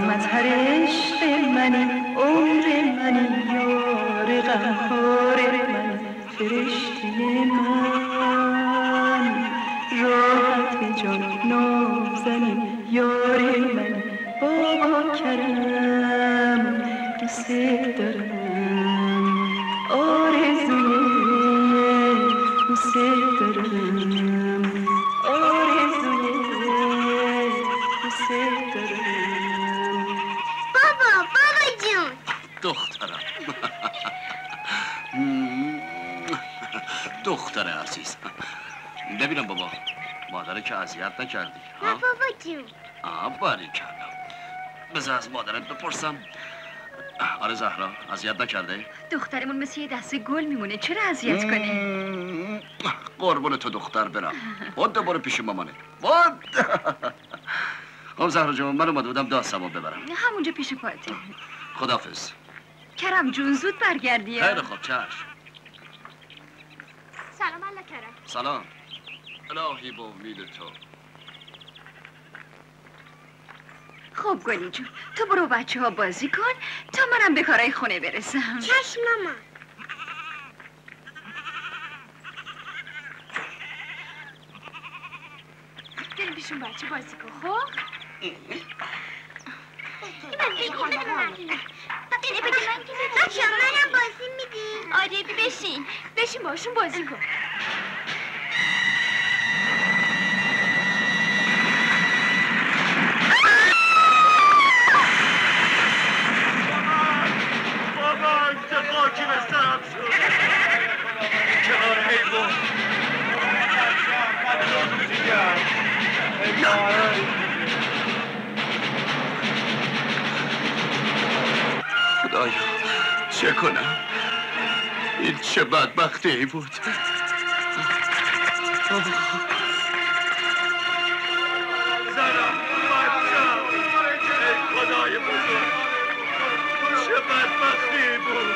مظهر عشق منی، عمر منی، یار غمخوار منی، فرشته من، راحت جان نازنی، یار منی، بابا کرم، دوست دارم، آرزوی دوست دارم، آرزوی دوست دارم. بابا جون دخترم دختر عزیز، ببینم بابا مادر که اذیت نکردی؟ نه بابا جون. باریکلا. بذار از مادرت بپرسم. آره زهرا، اذیت نکرده؟ دخترمون مثل یه دسته گل میمونه، چرا اذیت کنی؟ قربون تو دختر برم. بود برو پیش مامانه. بود. خب زهرا جون، من اومده بودم داستمو ببرم. همونجا پیش پاتی. خداحافظ. کرم جون زود برگردی. خیلی خوب، چشم. سلام الله کرم. سلام. الهی به امید تو. خب گلی جون، تو برو بچه ها بازی کن تا منم به کارهای خونه برسم. چشم ماما. بریم پیشون بچه بازی کن. خب بچه منم بازی میدی؟ آره بشین باشون بازی کن. خدایا چه کنم؟ این چه بدبختی ای بود. خدای بزرگ، چه بدبختی بود.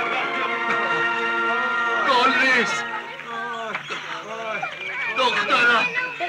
گل نیست دخترم.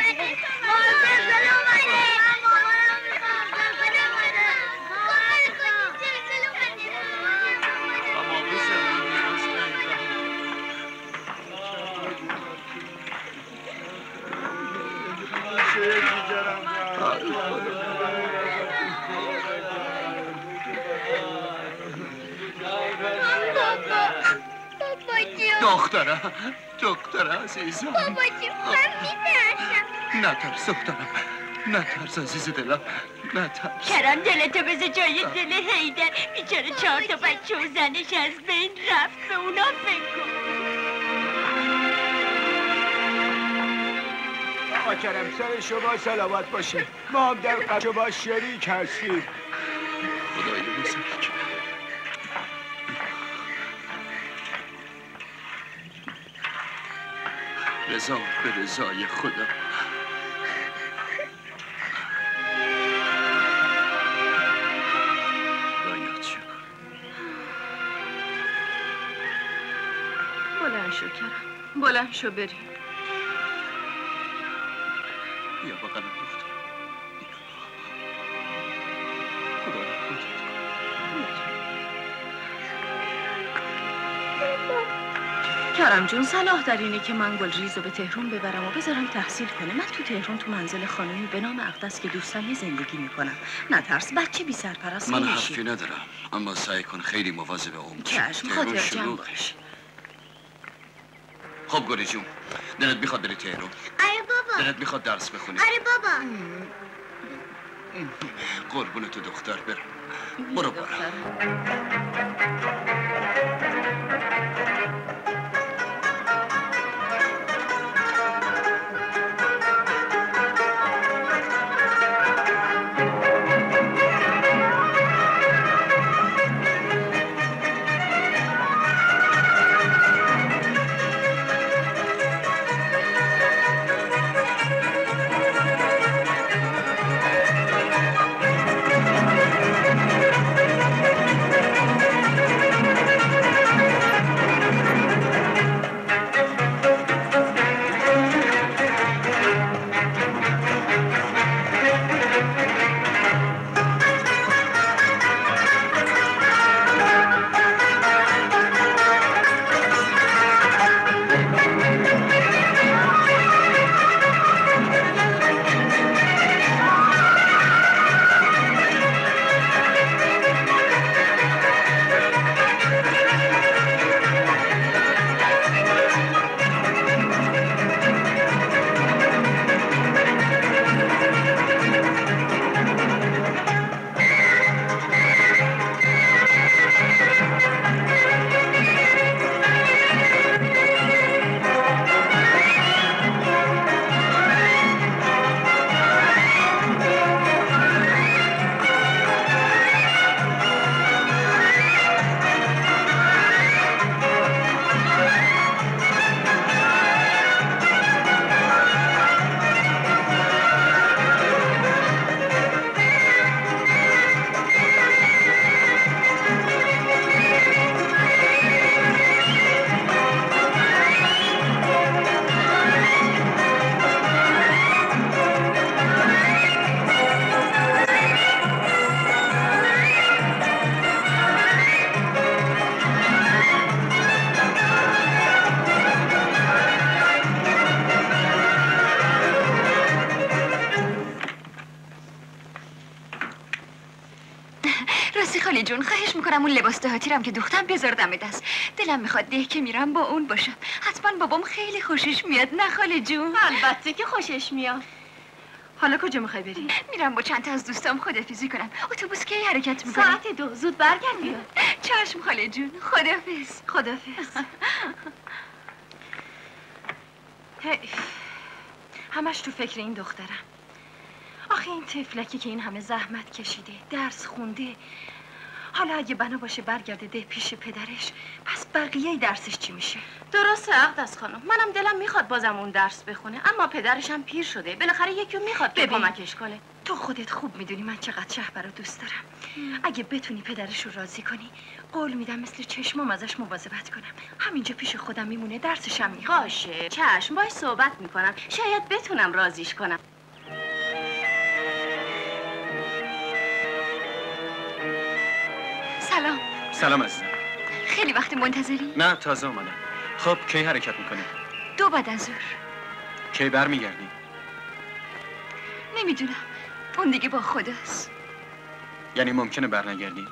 دختر عزیزم. بابا جون من میترسم. نترس دخترم، نترس عزیز دلم، نترس. کرم دلتو بذار جای دل حیدر، بیچاره 4 تا بچه و زنش از بین رفت، به اونا فکر کن. آقا کرم سر شما سلامت باشید. ما هم در قدر شما شریک هستیم. خدای بزرگ. رضا به رضای خدا. باید چه کن؟ بلند شو کرم، بلند شو بریم. بیا بقیمت دختر. خدا را خودت کن. کرم جون صلاح در اینه که من گلریز رو به تهران ببرم و بذارم تحصیل کنه. من تو تهران تو منزل خانمی به نام اقدس که دوستم یه زندگی میکنم. نترس، بچه بی سرپرست من نمیشی. حرفی ندارم، اما سعی کن خیلی مواظب اون باشی. چشم، خاطر جمع باش. خب گلی جون، دلت میخواد بری تهران؟ آره بابا. دلت میخواد درس بخونی؟ آره بابا. قربون تو دختر برم. برو برو. راستی خاله جون خواهش میکنم اون لباس دهاتی رم که دوختم بذار دم دست. دلم میخواد ده که میرم با اون باشم. حتما بابام خیلی خوشش میاد نه خاله جون؟ البته که خوشش میاد. حالا کجا میخوای بری؟ میرم با چند تا از دوستام خدافیزی کنم. اتوبوس کی حرکت میکنه؟ ساعت 2 زود برگرد بیا. چشم خاله جون. خدافظ. خدافظ. همش تو فکر این دخترم. آخه این طفلکی که این همه زحمت کشیده، درس خونده، حالا اگه بنا باشه برگرده ده پیش پدرش، پس بقیه درسش چی میشه؟ درسته اقدس خانم، منم دلم میخواد بازم اون درس بخونه، اما پدرش هم پیر شده، بالاخره یکی میخواد که کمکش کنه. تو خودت خوب میدونی من چقدر شهبر رو دوست دارم. اگه بتونی پدرش رو راضی کنی، قول میدم مثل چشمام ازش مواظبت کنم. همینجا پیش خودم میمونه، درسش هم میخونه. باشه چشم، باش صحبت میکنم، شاید بتونم راضیش کنم. سلام. سلام عزیزم. خیلی وقت منتظری؟ نه تازه اومدم. خب کی حرکت میکنی؟ 2 بعد از ظهر. کی برمیگردی؟ نمیدونم، اون دیگه با خداست. یعنی ممکنه برنگردی؟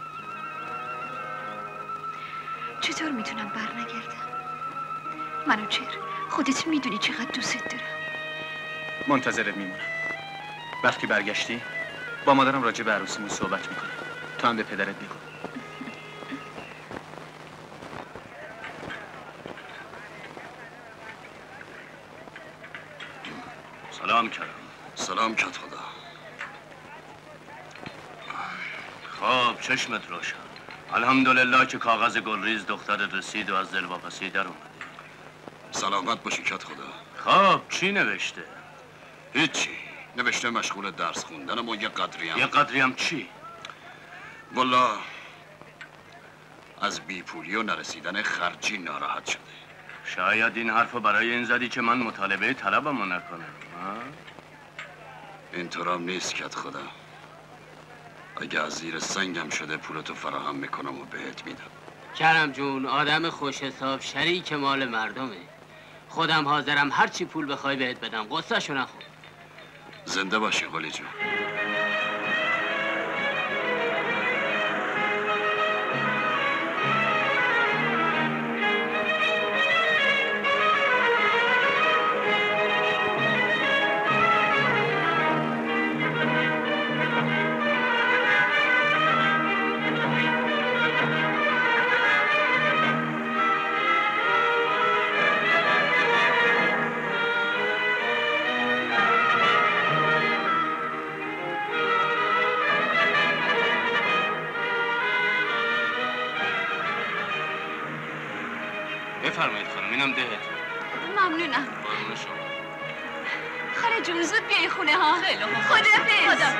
چطور میتونم برنگردم؟ منوچهر، خودت میدونی چقدر دوست دارم. منتظرت میمونم. وقتی برگشتی با مادرم راجع به عروسیمون صحبت میکنم. تو هم به پدرت بگو. سلام کرم. سلام کت خدا. خب چشمت روشن. الحمدلله که کاغذ گلریز دخترت رسید و از دل واپسی در اومده. سلامت باشی کت خدا. خب چی نوشته؟ هیچی. نوشته مشغول درس خوندنم و یه قدریم. یه قدریم چی؟ والا از بیپولی و نرسیدن خرجی ناراحت شده. شاید این حرفو برای این زدی که من مطالبه طلبمو نکنم. اینطورم نیست کت خدا. اگه از زیر سنگم شده پولتو فراهم میکنم و بهت میدم. کرم جون آدم خوش حساب شریک مال مردمه. خودم حاضرم هرچی پول بخوای بهت بدم، قصه‌شو نخور. زنده باشی قلی جون. بفرمایید خانم، اینم دهت. ممنونم. قربون شما. خاله جون زود بیای خونه ها. خیلی خوب. خداحافظ.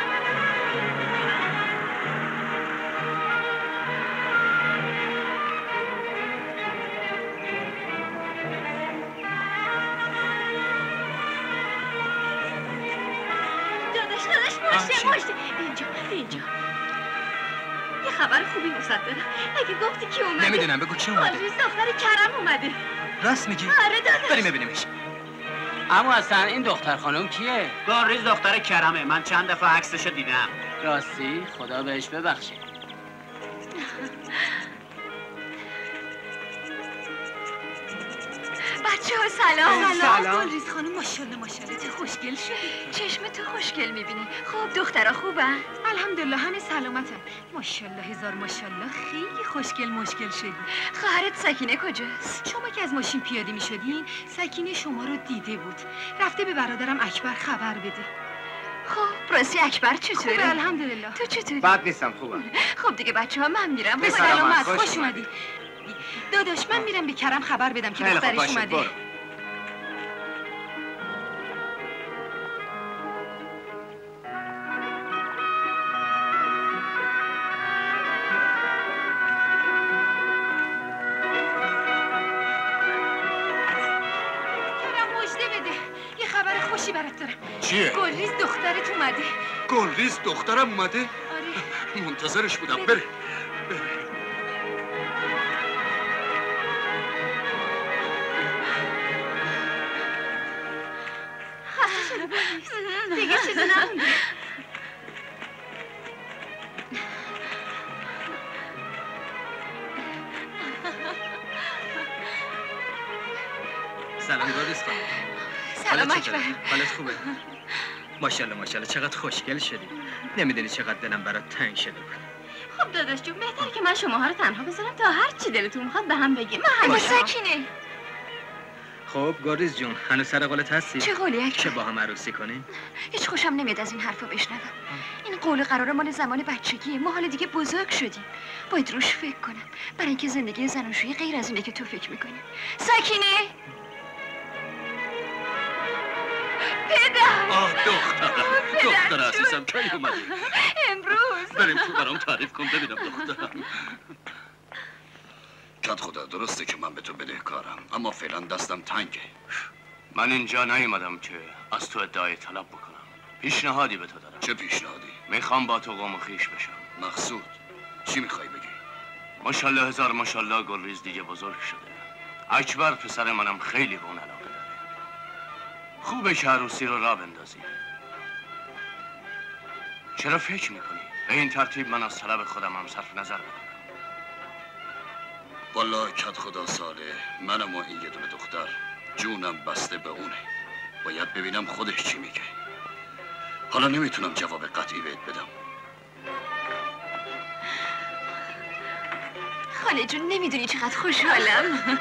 داداش ماشته اینجا یه خبر خوبی واسط دارم. اگه گفتی کی اومده؟ نمیدونم، بگو کی اومده. گلریز دختر کرم اومده. راست میگی؟ آره داداش. بریم ببینیمش. اما اصلا این دختر خانم کیه؟ گلریز دختر کرمه. من چند دفعه عکسشو دیدم. راستی خدا بهش ببخشه. بچه‌ها سلام. گلریز خانم ماشاءالله تو خوشگل شدی. چشم تو خوشگل میبینی. خب دخترها خوبن؟ الحمدلله همه سلامتن. ماشاءالله هزار ماشاءالله خیلی خوشگل مشکل شدی. خواهرت سکینه کجاست؟ شما که از ماشین پیاده میشدین سکینه شما رو دیده بود. رفته به برادرم اکبر خبر بده. خب راستی اکبر چطوره؟ خوبه الحمدلله. تو چطوری؟ بد نیستم، خوبم. خب دیگه بچه‌ها من میرم. به سلامت. خوش اومدی. داداش من میرم به کرم خبر بدم که دخترش اومده. برات دارم. چیه؟ گلریز دخترت اومده. گلریز دخترم اومده؟ آره. منتظرش بودم. بره. دیگه چیزی نمونده. سلام گاریز خانم. سلام اکبر. حالت خوبه؟ ماشاءالله ماشاءالله چقدر خوشگل شدی. نمیدونی چقدر دلم برات تنگ شده بود. خب داداش جون بهتره که من شماها رو تنها بذارم تا هر چی دلتون میخواد به هم بگیم. من سکینه. خب گاریز جون هنوز سر قولت هستی؟ چه قولی اکبر؟ چه با هم عروسی کنیم؟ هیچ خوشم نمیاد از این حرفا بشنوم. این قول قرار مال زمان بچگیه. ما حالا دیگه بزرگ شدیم. باید روش فکر کنم. برای اینکه زندگی زناشویی غیر از اینه که تو فکر میکنی. سکینه. پدر. آه دختر عزیزم کی اومدی؟ امروز. بریم تو برام تعریف کن ببینم دخترم. کت خدا درسته که من به تو بدهکارم اما فعلا دستم تنگه. من اینجا نیومدم که از تو ادعای طلب بکنم. پیشنهادی به تو دارم. چه پیشنهادی؟ میخوام با تو قوم و خویش بشم. مقصود چی میخوای بگی؟ ماشاءالله هزار ماشاءالله گلریز دیگه بزرگ شده. اکبر پسر منم خیلی به اون علاقه داره. خوبه که عروسی رو راه بندازی. چرا فکر میکنی؟ به این ترتیب من از طلب خودم هم صرف نظر بکنم. والا کت خدا ساله منم و این یه دونه دختر جونم بسته به اونه. باید ببینم خودش چی میگه. حالا نمیتونم جواب قطعی بهت بدم. خاله جون نمیدونی چقدر خوشحالم.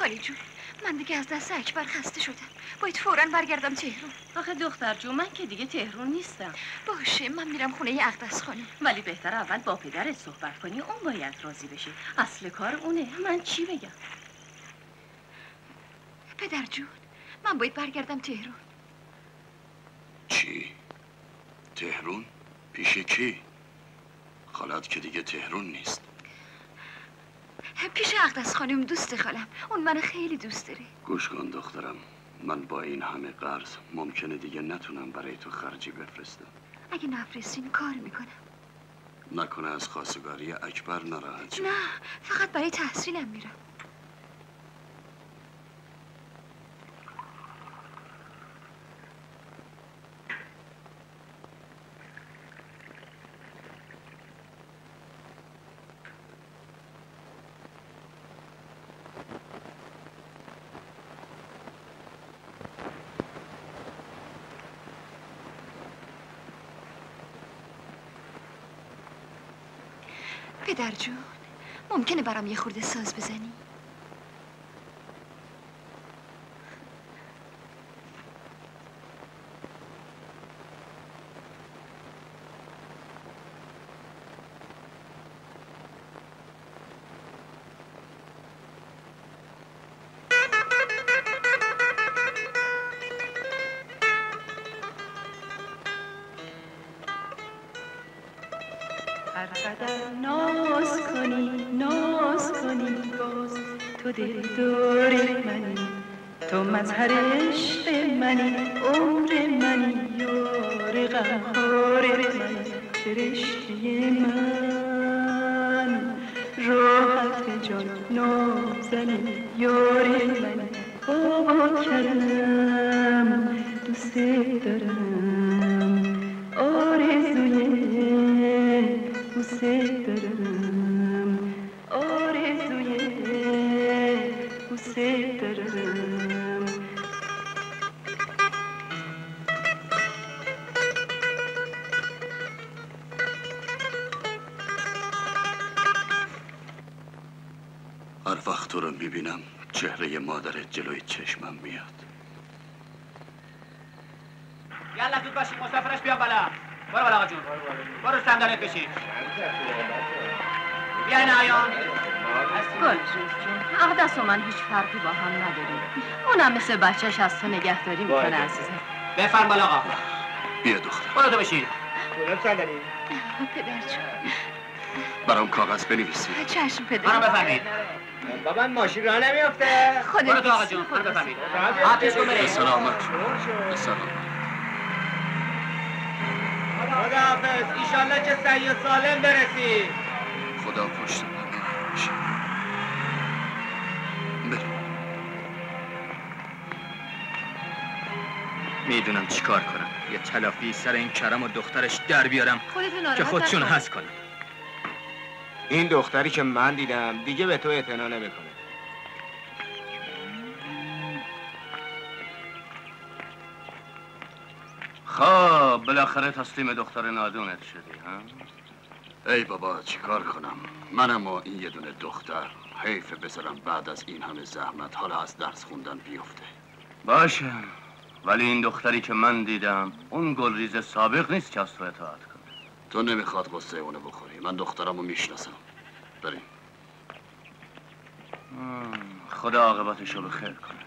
خاله جون، من دیگه از دست اکبر خسته شدم. باید فوراً برگردم تهران. آخه دختر جون، من که دیگه تهران نیستم. باشه، من میرم خونه اقدس خانم. ولی بهتر اول با پدرت صحبت کنی، اون باید راضی بشه. اصل کار اونه. من چی بگم؟ پدر جون، من باید برگردم تهران. چی؟ تهران؟ پیش کی؟ خالت که دیگه تهران نیست. پیش اقدس خانم دوست خالم. اون منو خیلی دوست داره. گوش کن دخترم، من با این همه قرض ممکنه دیگه نتونم برای تو خرجی بفرستم. اگه نفرستین کار میکنم. نکنه از خواستگاری اکبر ناراحت شی؟ نه، فقط برای تحصیلم میرم. پدر جون، ممکنه برام یه خورده ساز بزنی؟ هر قدر ناز کنی باز تو دل دور منی، تو مظهر عشق منی، عمر منی، یار قهار منی، فرشته من، راحت جان نازنی، یار منی، بابا کرم دوست دارم، آرزوی دوست دارم، آرزوی دوست دارم. هر وقت تو رو میبینم چهره مادرت جلوی چشمم میاد. یالا زود باشی، مسافرش بیا بالا. برو بالا آقا جون، برو صندلیت بشین. بیاین آیان. گلریز جون، اقدس و من هیچ فرقی با هم نداریم. اونم مثل بچهش از تو نگهداری میکنه عزیزم. بفرم بالا آقا. بیا دختر. برو تو بشین. کدوم صندلی؟ پدر جون. برام کاغذ بنویسی. چشم پدر. منو بفهمید. بابا ماشین راه نمیافته. برو تو آقا جون، منو بفهمید. آتش کن به بره. سلامت. به سلامت. خداحافظ، ایشالله که صحیح و سالم برسی. خدا پشت من باشه. بریم. میدونم چی کار کنم. یه تلافی سر این کرم و دخترش در بیارم که خودشون هست کنم. این دختری که من دیدم دیگه به تو اعتنا نمیکنه. خب بالاخره تسلیم دختر نادونت شدی ها؟ ای بابا چیکار کنم؟ منم و این یه دونه دختر حیف بذارم بعد از این همه زحمت حالا از درس خوندن بیفته. باشه، ولی این دختری که من دیدم اون گلریز سابق نیست که از تو اطاعت کنه. تو نمیخواد قصه اونو بخوری، من دخترمو میشناسم. بریم. خدا عاقبتشو به خیر کنه.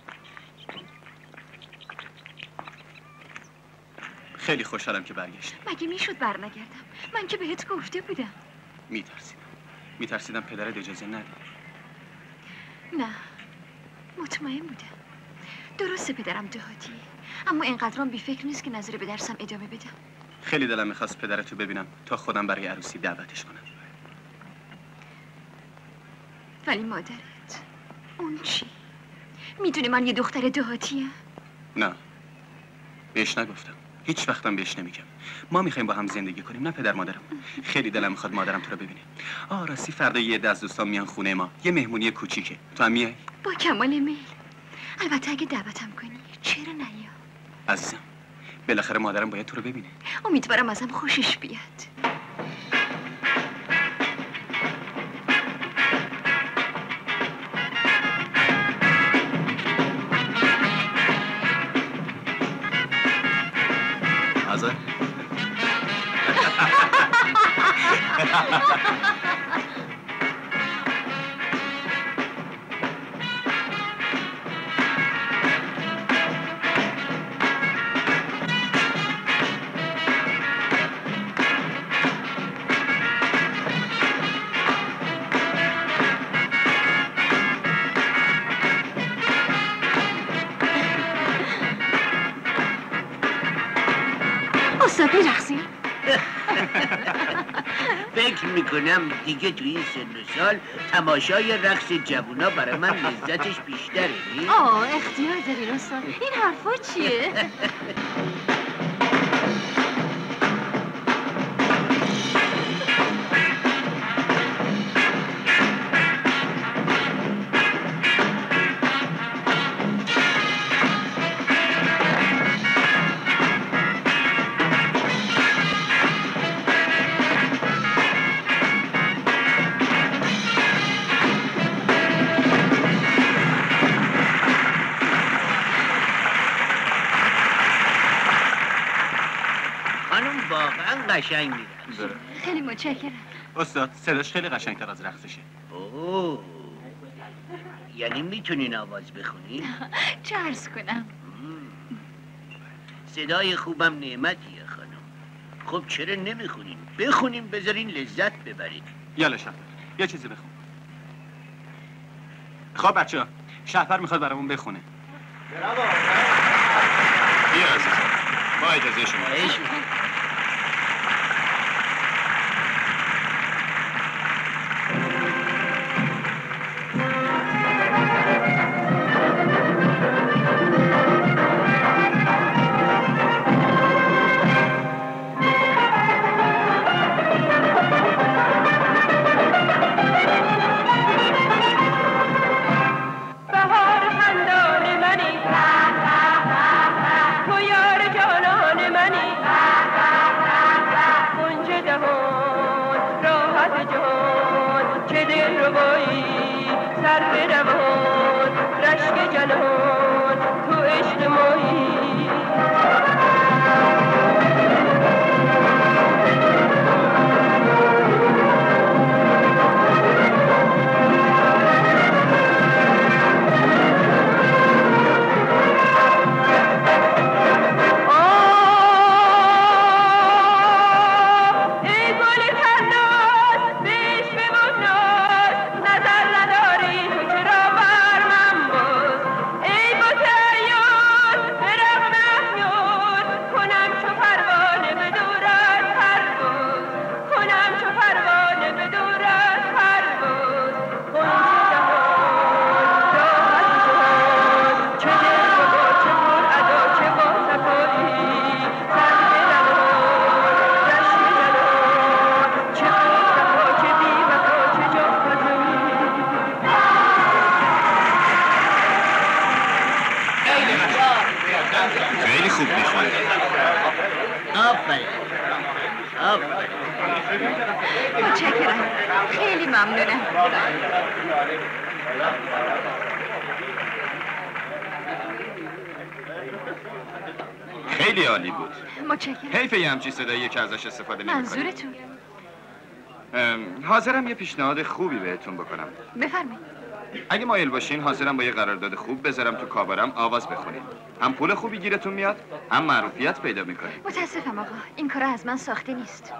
خیلی خوشحالم که برگشتی. مگه میشد برنگردم؟ من که بهت گفته بودم. میترسیدم پدرت اجازه نده. نه، مطمئن بودم. درسته پدرم دهاتیه، اما اینقدرام بی فکر نیست که نظر به درسم ادامه بدم. خیلی دلم میخواست پدرتو ببینم تا خودم برای عروسی دعوتش کنم. ولی مادرت، اون چی؟ میدونه من یه دختر دهاتیم؟ نه، بهش نگفتم. هیچ وقتم بهش نمیگم. ما میخوایم با هم زندگی کنیم، نه پدر مادرم. خیلی دلم میخواد مادرم تو رو ببینه. راستی فردا یه عده از دوستان میان خونه ما، یه مهمونی کوچیکه. تو هم میای؟ با کمال میل. البته اگه دعوتم کنی. چرا نیا؟ عزیزم، بالاخره مادرم باید تو رو ببینه. امیدوارم ازم خوشش بیاد. فکر میکنم دیگه توی این سن و سال تماشای رقص جوونا برای من لذتش بیشتره. اختیار دارین استاد. این حرفا چیه؟ قشنگ میرقصه. خیلی متشکرم. استاد صداش خیلی قشنگتر از رقصشه. اوه، یعنی میتونین آواز بخونین؟ چه عرض کنم؟ صدای خوبم نعمتیه خانم. خب چرا نمیخونین؟ بخونین بذارین لذت ببرین. یالا شهپر یه چیزی بخون. خب بچه‌ها شهپر میخواد برامون بخونه. بیا عزیزم با اجازه شما. متشکرم. خیلی ممنونم. خیلی عالی بود. متشکرم. حیفه یه همچی صدایی که ازش استفاده نمی‌کنی. منظورتون؟ حاضرم یه پیشنهاد خوبی بهتون بکنم. بفرمایید. اگه مایل باشین حاضرم با یه قرارداد خوب بذارم تو کابارم آواز بخونین. هم پول خوبی گیرتون میاد، هم معروفیت پیدا میکنین. متاسفم آقا، این کارا از من ساخته نیست.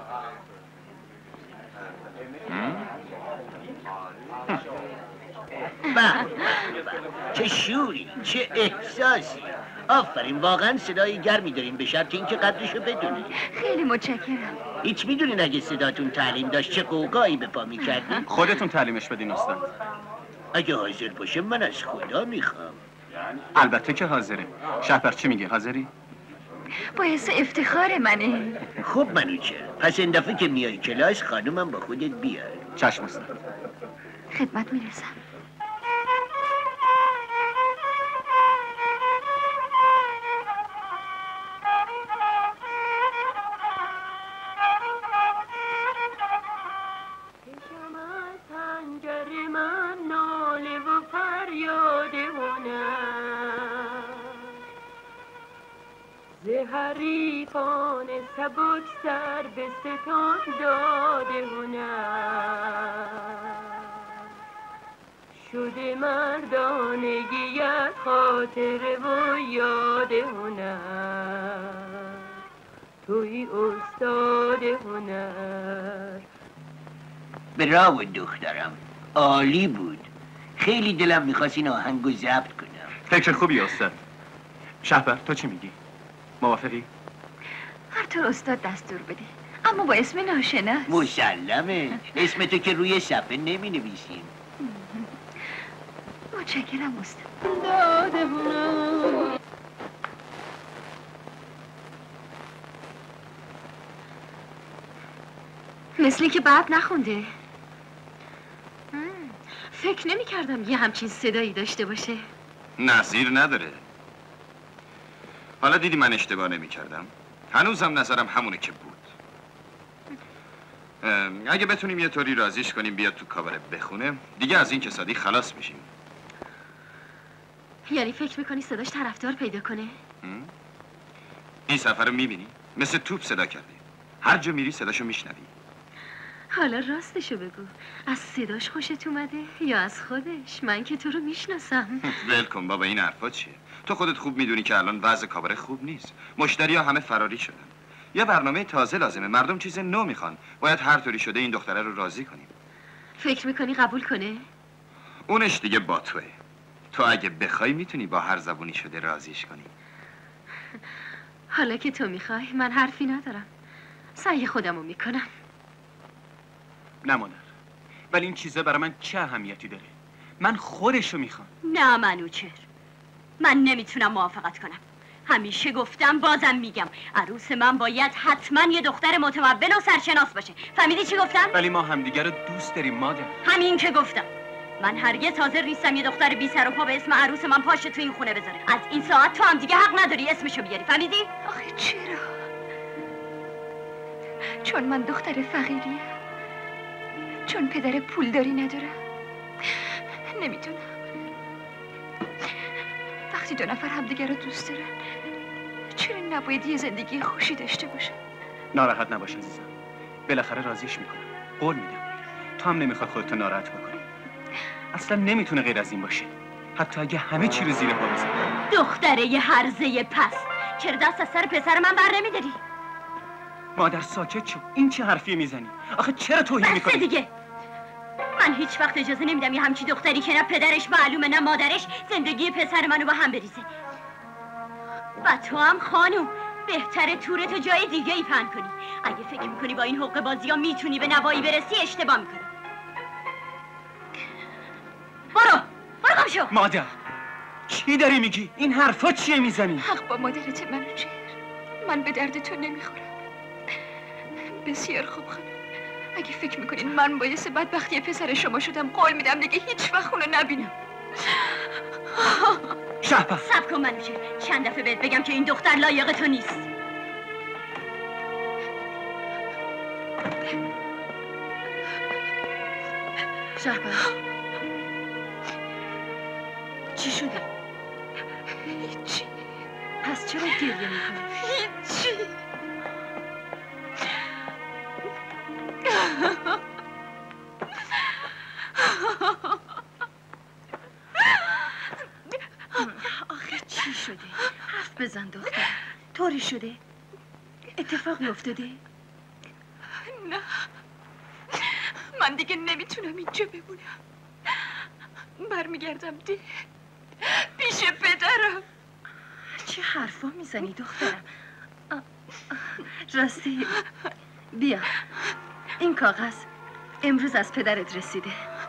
چه شوری، چه احساسی. آفرین، واقعا صدای گرمی دارین، به شرط اینکه قدرشو بدونید. خیلی متشکرم. هیچ میدونین اگه صداتون تعلیم داشت چه قوقایی به پا میکردین؟ خودتون تعلیمش بدین استاد. اگه حاضر باشه من از خدا میخوام. البته که حاضره. شهپر چی میگه؟ حاضری؟ باعث افتخار منه. خب منوچه، پس این دفعه که میای کلاس خانومم با خودت بیار. چشم استاد. خدمت میرسم. حریفان سبک سر به ستان داده هنر شده مردانگیت خاطر و یاد هنر توی استاد هنر. براو دخترم، عالی بود. خیلی دلم میخواست این آهنگو ضبط کنم. فکر خوبی استاد. شهبر تو چی میگی؟ موافقی؟ هر طور استاد دستور بده، اما با اسم ناشناس. مسلمه، اسم تو که روی صفحه نمی نویسیم. متشکرم استاد. مثلی که بعد نخونده. فکر نمی کردم یه همچین صدایی داشته باشه. نظیر نداره. حالا دیدی من اشتباه نمی کردم. هنوزم نظرم همونه که بود. اگه بتونیم یه طوری راضیش کنیم بیاد تو کاباره بخونه دیگه از این کسادی خلاص میشیم. یعنی فکر میکنی صداش طرفدار پیدا کنه؟ این سفر رو میبینی؟ مثل توپ صدا کرده. هر جا میری صداشو میشنوی. حالا راستشو بگو، از صداش خوشت اومده یا از خودش؟ من که تو رو میشناسم. ول کن بابا، این حرفا چیه؟ تو خودت خوب میدونی که الان وضع کاباره خوب نیست. مشتری‌ها همه فراری شدن. یه برنامه تازه لازمه. مردم چیز نو میخوان. باید هر طوری شده این دختره رو راضی کنیم. فکر میکنی قبول کنه؟ اونش دیگه با توه. تو اگه بخوای میتونی با هر زبونی شده راضیش کنی. حالا که تو میخوای من حرفی ندارم. سعی خودمو میکنم. نه مادر، ولی این چیزا برای من چه اهمیتی داره؟ من خودشو میخوام. نه منوچهر، من نمیتونم موافقت کنم. همیشه گفتم بازم میگم عروس من باید حتما یه دختر متمول و سرشناس باشه. فهمیدی چی گفتم؟ ولی ما همدیگه رو دوست داریم مادر. همین که گفتم. من هرگز حاضر نیستم یه دختر بی سر و پا به اسم عروس من پاشه تو این خونه بذاره. از این ساعت تو هم دیگه حق نداری اسمشو بیاری. فهمیدی؟ آخه چرا؟ چون من دختر فقیریم؟ چون پدر پولداری ندارم؟ نمیدونم. وقتی دو نفر همدیگه رو دوست دارن چرا نباید یه زندگی خوشی داشته باشن؟ ناراحت نباش عزیزم. بالاخره راضیش میکنم. قول میدم. تو هم نمیخواد خودتو ناراحت بکنی. اصلا نمیتونه غیر از این باشه. حتی اگه همه چی رو زیر پا بزنه. دختره یه هرزه پس. چرا دست از سر پسر من بر نمیداری؟ مادر ساکت شو. این چه حرفی میزنی؟ آخه چرا توهین میکنی؟ دیگه من هیچ وقت اجازه نمیدم یه همچی دختری که نه پدرش معلومه نه مادرش زندگی پسر منو با هم بریزه. و تو هم خانوم بهتره تورتو جای دیگه ای پهن کنی. اگه فکر میکنی با این حقه بازی ها میتونی به نوایی برسی اشتباه میکنی. برو گم شو. مادر چی داری میگی؟ این حرفا چیه میزنی؟ حق با مادرت منوچهر. من به درد تو نمیخورم. بسیار خوب خانم. اگه فکر میکنین من باعث بدبختی پسر شما شدم قول میدم دیگه هیچ وقت اونو نبینم. شهبر صبر کن منوچهر. چند دفعه بهت بگم که این دختر لایق تو نیست. شهبر چی شده؟ هیچی. پس چرا گریه میکنی؟ هیچی. آخه چی شده؟ حرف بزن دختر. طوری شده؟ اتفاقی افتاده؟ نه من دیگه نمیتونم اینجا بمونم. برمیگردم ده پیش پدرم. چه حرفا میزنی دخترم؟ راستی بیا این کاغذ امروز از پدرت رسیده.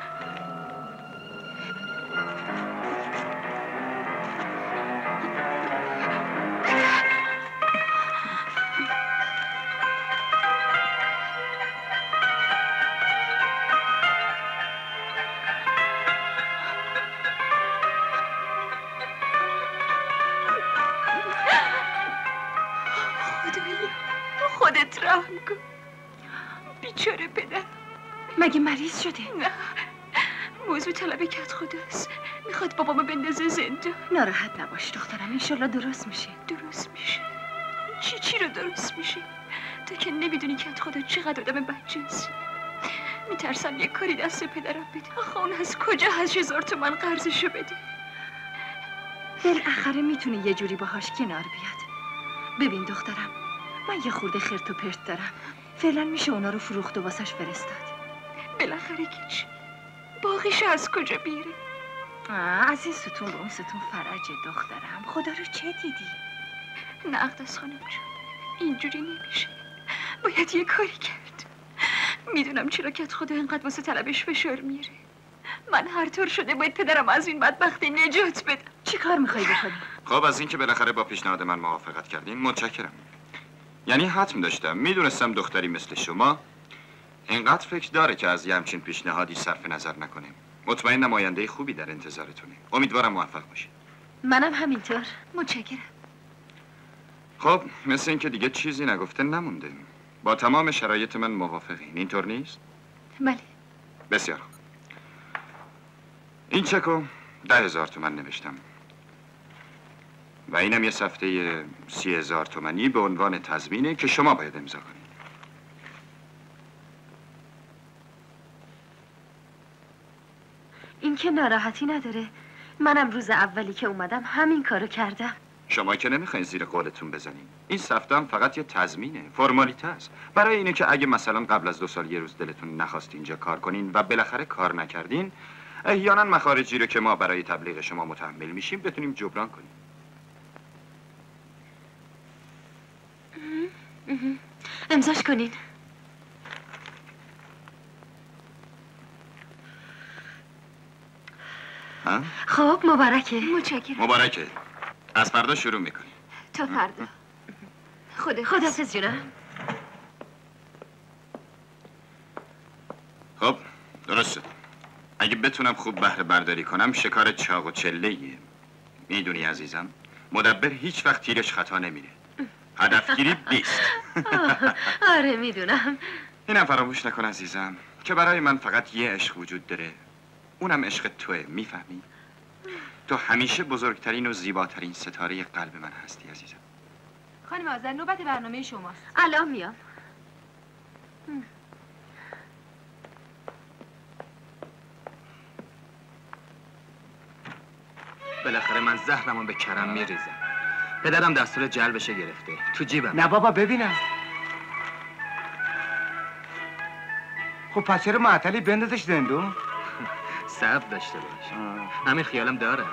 خودت رحم کن. بیچاره پدر. مگه مریض شده؟ نه موضوع طلب کت خداست. میخواد بابامو بندازه زندان. ناراحت نباش دخترم. انشالله درست میشه. درست میشه. چی رو درست میشه؟ تو که نمیدونی که خدا چقدر آدم بدجنسی. میترسم یک کاری دست پدرم بده. آخه اون از کجا 8000 تومن قرضشو بده؟ بالاخره میتونی یه جوری باهاش کنار بیاد. ببین دخترم، من یه خورده خرت و پرت دارم. فعلا میشه اونا رو فروخت و واسش فرستاد. بالاخره که چی؟ باقیش از کجا بیاره؟ از این ستون به اون ستون فرجه دخترم. خدا رو چه دیدی؟ نه اقدس خانم جون، اینجوری نمیشه. باید یه کاری کرد. میدونم چرا که خدا اینقدر واسه طلبش فشار میاره. من هر طور شده باید پدرم از این بدبختی نجات بدم. چی کار میخوای بکنی؟ خب از اینکه بالاخره با پیشنهاد من موافقت کردین متشکرم. یعنی حتم داشتم، میدونستم دختری مثل شما اینقدر فکر داره که از یه همچین پیشنهادی صرف نظر نکنه. مطمئن نماینده خوبی در انتظارتونه. امیدوارم موفق باشید. منم همینطور. متشکرم. خب مثل اینکه دیگه چیزی نگفته نمونده. با تمام شرایط من موافقین، اینطور نیست؟ بله. بسیار خوب. این چکو 10,000 تومن نوشتم و اینم یه صفحه 30,000 تومنی به عنوان تضمینه که شما باید امضا کنید. این که ناراحتی نداره. منم روز اولی که اومدم همین کارو کردم. شما که نمیخواین زیر قولتون بزنین. این صفحه هم فقط یه تضمینه، فرمالیته است. برای اینه که اگه مثلا قبل از 2 سال یه روز دلتون نخواست اینجا کار کنین و بالاخره کار نکردین، احیانا مخارجی رو که ما برای تبلیغ شما متحمل میشیم بتونیم جبران کنیم. امضاش کنین. ها؟ خب مبارکه. متشکرم. مبارکه. از فردا شروع میکنیم. تا فردا. خداحافظ جونم. خب درست شد. اگه بتونم خوب بهره برداری کنم شکار چاق و چله‌ایه. میدونی عزیزم مدبر هیچ وقت تیرش خطا نمیره. هدفگیری 20. آره میدونم. اینم فراموش نکن عزیزم که برای من فقط یه عشق وجود داره. اونم عشق توه. میفهمی؟ تو همیشه بزرگترین و زیباترین ستاره قلب من هستی عزیزم. خانم آذر نوبت برنامه شماست. الان میام. بالاخره من زهرمو به کرم میریزم. پدرم دستور جلبشه گرفته تو جیبم. نه بابا ببینم. خب پس چرا معطلی بندازش زندون؟ صبر داشته باش. همین خیالم دارم.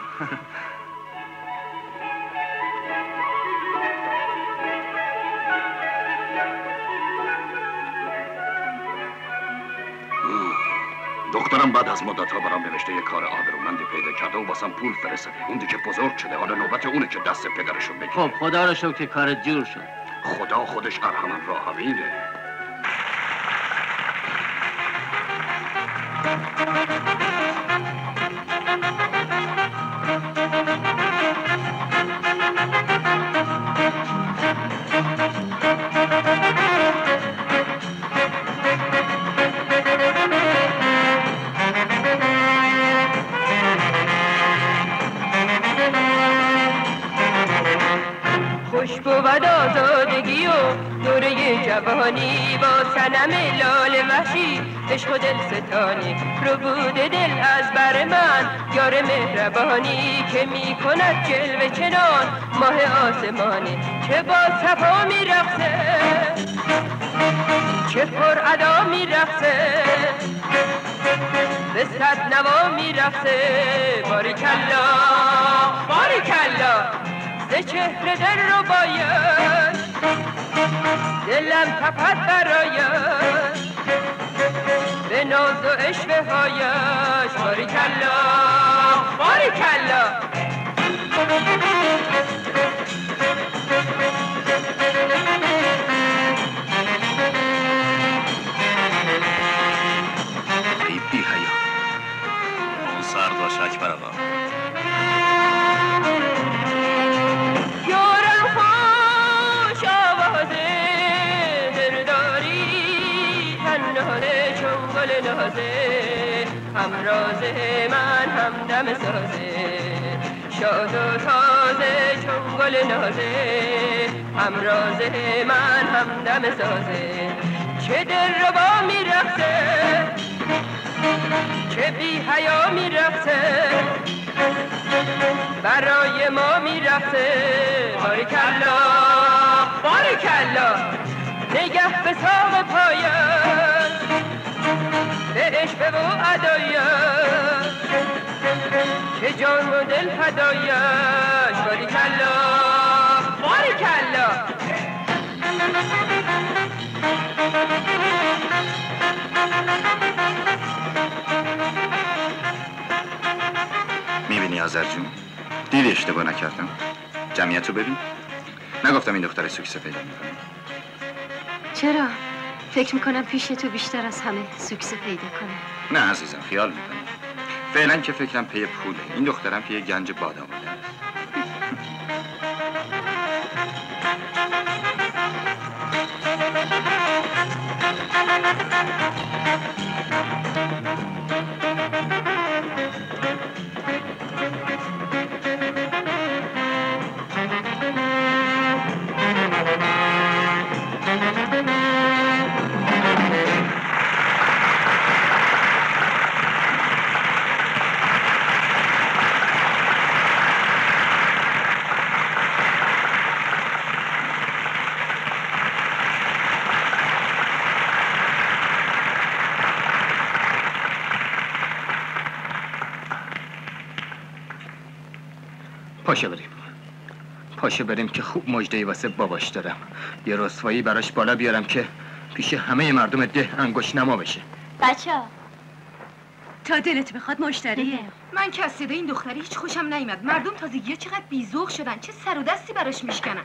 دخترم بعد از مدت‌ها برام نوشته یه کار آبرومندی پیدا کرده و واسم پول فرستاده. اون دیگه بزرگ شده، حالا نوبت اونه که دست پدرشو بگیره. خب خدا رو شکر که کارت جور شد. خدا خودش ارحم الراحمینه. خوش بود آزادگی و دوره جوانی با صنم لال وحشی عشق و دل ستانی رو بود دل از بر من یار مهربانی که می کند جلوه چنان ماه آسمانی که با صفا می رقصه چه پر ادا می رقصه به صد نوا می رقصه باریکلا باریکلا ز چهره دل رو باید دلم تپد برایش به ناز و عشوه هایش باریکلا باریکلا ای بی حیا اون سر باش اکبر آقا. همراز من همدم سازه شاد و تازه چون گل نازه همراز من همدم سازه چه دل ربا میرقصه چه بی حیا میرقصه برای ما میرقصه بارکالله بارکالله نگه به ساق پایش به عشق و ادایش که جان و دل فدایش بارکالله بارکالله میبینی آذر جون؟ دیدی اشتباه نکردم؟ جمعیت رو ببین؟ نگفتم این دختر سوکسه پیدا میکنه؟ چرا؟ فکر میکنم پیش تو بیشتر از همه سوکسه پیدا کنه. نه عزیزم خیال میکنم. فعلا که فکرم پی پوله. این دخترم پی گنج بادام بوده. پاشو بریم که خوب مژده‌ای واسه باباش دارم. یه رسوایی براش بالا بیارم که پیش همه مردم ده انگشت نما بشه. بچه‌ها تا دلت بخواد مشتریه. من که از صدای این دختری هیچ خوشم نیومد. مردم تازگی چقدر بی‌ذوق شدن، چه سر و دستی براش میشکنن.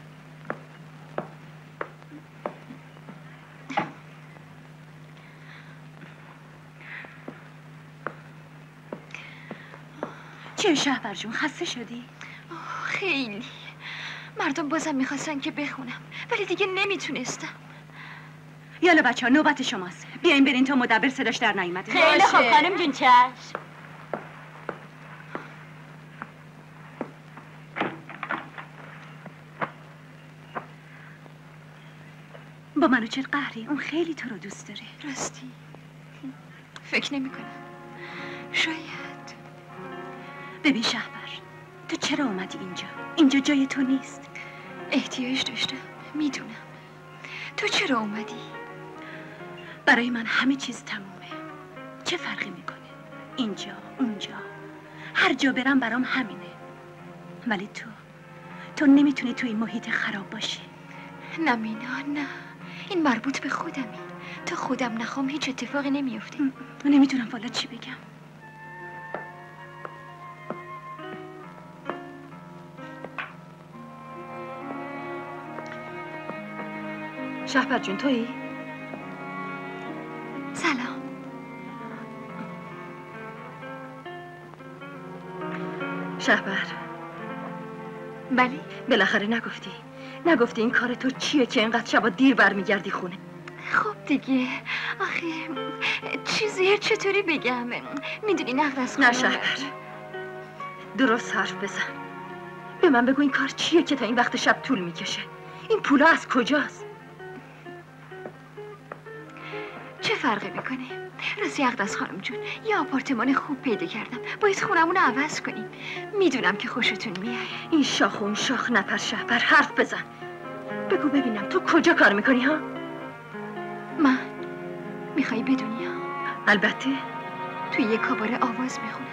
چه شهبر جون خسته شدی؟ خیلی. مردم بازم میخواستن که بخونم ولی دیگه نمیتونستم. یالا بچه‌ها نوبت شماست. بیاین برین تا مدبر صداش در نیومده. خیلی خوب خانم جون چشم. با منو چه قهری؟ اون خیلی تو رو دوست داره. راستی فکر نمی کنم. شاید. ببین شهبر تو چرا اومدی اینجا؟ اینجا جای تو نیست. احتیاج داشتم میدونم. تو چرا اومدی؟ برای من همه چیز تمومه. چه فرقی میکنه؟ اینجا اونجا هر جا برم برام همینه. ولی تو نمیتونی تو این محیط خراب باشی. نه مینا نه، این مربوط به خودمی. تا خودم نخوام هیچ اتفاقی نمیفته. نمیدونم والا چی بگم. شهبر جون تویی؟ سلام. شهبر. بله؟ بالاخره نگفتی این کار تو چیه که اینقدر شبا دیر برمیگردی خونه؟ خب دیگه آخه چیزی چطوری بگم؟ میدونی نقد از خونه. نه شهبر درست حرف بزن. به من بگو این کار چیه که تا این وقت شب طول میکشه؟ این پولا از کجاست؟ چه فرقی میکنه؟ راستی اقدس خانم جون یه آپارتمان خوب پیدا کردم. باید خونمون رو عوض کنیم. میدونم که خوشتون میاد. این شاخ اون شاخ نپر شهبر حرف بزن. بگو ببینم تو کجا کار میکنی ها؟ من میخوای بدونی ها؟ البته. توی یه کاباره آواز میخونم.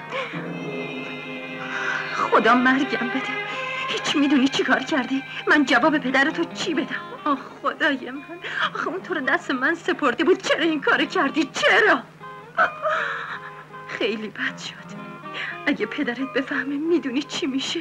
خدا مرگم بده. هیچ میدونی چی کار کردی؟ من جواب پدرتو چی بدم؟ آه خدای من. آخه اون تو رو دست من سپرده بود. چرا این کار کردی؟ چرا؟ خیلی بد شد. اگه پدرت بفهمه میدونی چی میشه؟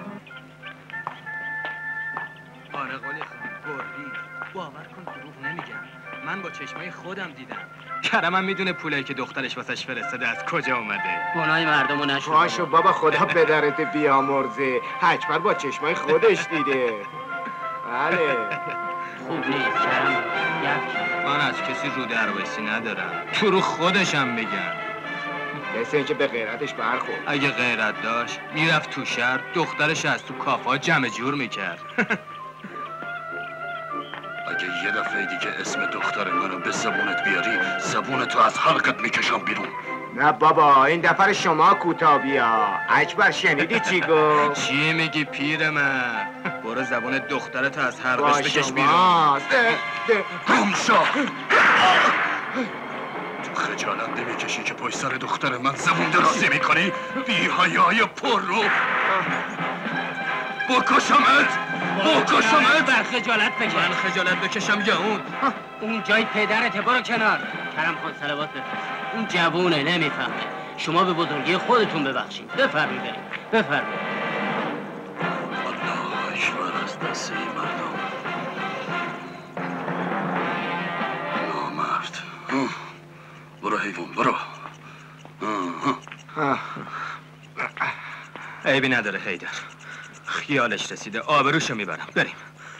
آره قولی خانم گردی. باور کن دروغ نمیگم. من با چشمای خودم دیدم. کرمم میدونه پولایی که دخترش واسش فرستاده از کجا اومده. گناهی مردمو نشد. پاشو بابا خدا پدرت بیامرزه. حتما با چشمای خودش دیده. بله. خوب نیست کرم. من از کسی رو دروسی ندارم. تو رو خودشم بگم. مثل اینکه به غیرتش برخورد. اگه غیرت داشت میرفت تو شهر دخترش از تو کافا جمع جور میکرد. اگه یه دفعه دیگه اسم دختر منو به زبونت بیاری زبونتو از حلقت میکشم بیرون. نه بابا این دفعه شما کوتا بیا. اکبر شنیدی چی گفت؟ چی میگی پیر من؟ برو زبون دخترتو از حلقش بکش بیرون. گمشا تو خجالت نمیکشی که پشت سر دختر من زبون درازی میکنی؟ بی حیای پر رو بکشمت! بر خجالت بکش. من خجالت بکشم یا اون؟ اون جای پدرته، برو کنار. کرم خان صلوات بفرست. اون جوونه نمیفهمه. شما به بزرگی خودتون ببخشید. بفرمایید بریم. بفرمایید. الله اکبر از دست این مردم. نامرد. برو حیوان برو. عیبی نداره حیدر. خیالش رسیده آبروشو میبرم. بریم.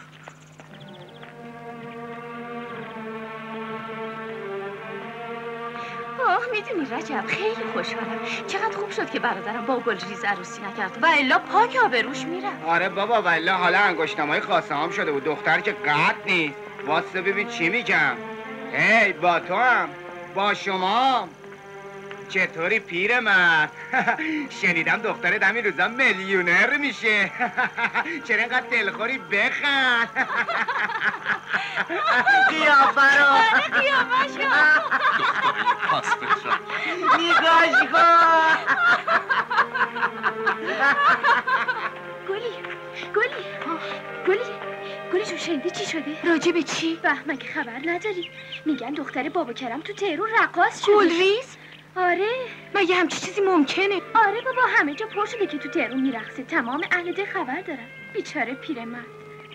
میدونی رجب خیلی خوشحالم. چقدر خوب شد که برادرم با گلریز عروسی نکرد و الا پاک آبروش میره. آره بابا والله حالا انگشتمای خاصه هم شده بود. دختر که قد نیست. واسه ببین چی میگم. هی با تو هم با شما چطوری پیر من؟ شنیدم دخترت همین روزا میلیونر میشه. چرا اینقدر دلخوری؟ بخند. قیافه رو. آره قیافه شو. پس بخند. نگاش کن. گلی جون شنیدی چی شده؟ راجع به چی؟ مگه خبر نداری؟ میگن دختر بابا کرم تو تهران رقاص شده. گلریز؟ آره. مگه همچی چیزی ممکنه؟ آره بابا همه جا پر شده که تو تهران میرقصه. تمام اهل ده خبر دارن. بیچاره پیرمرد.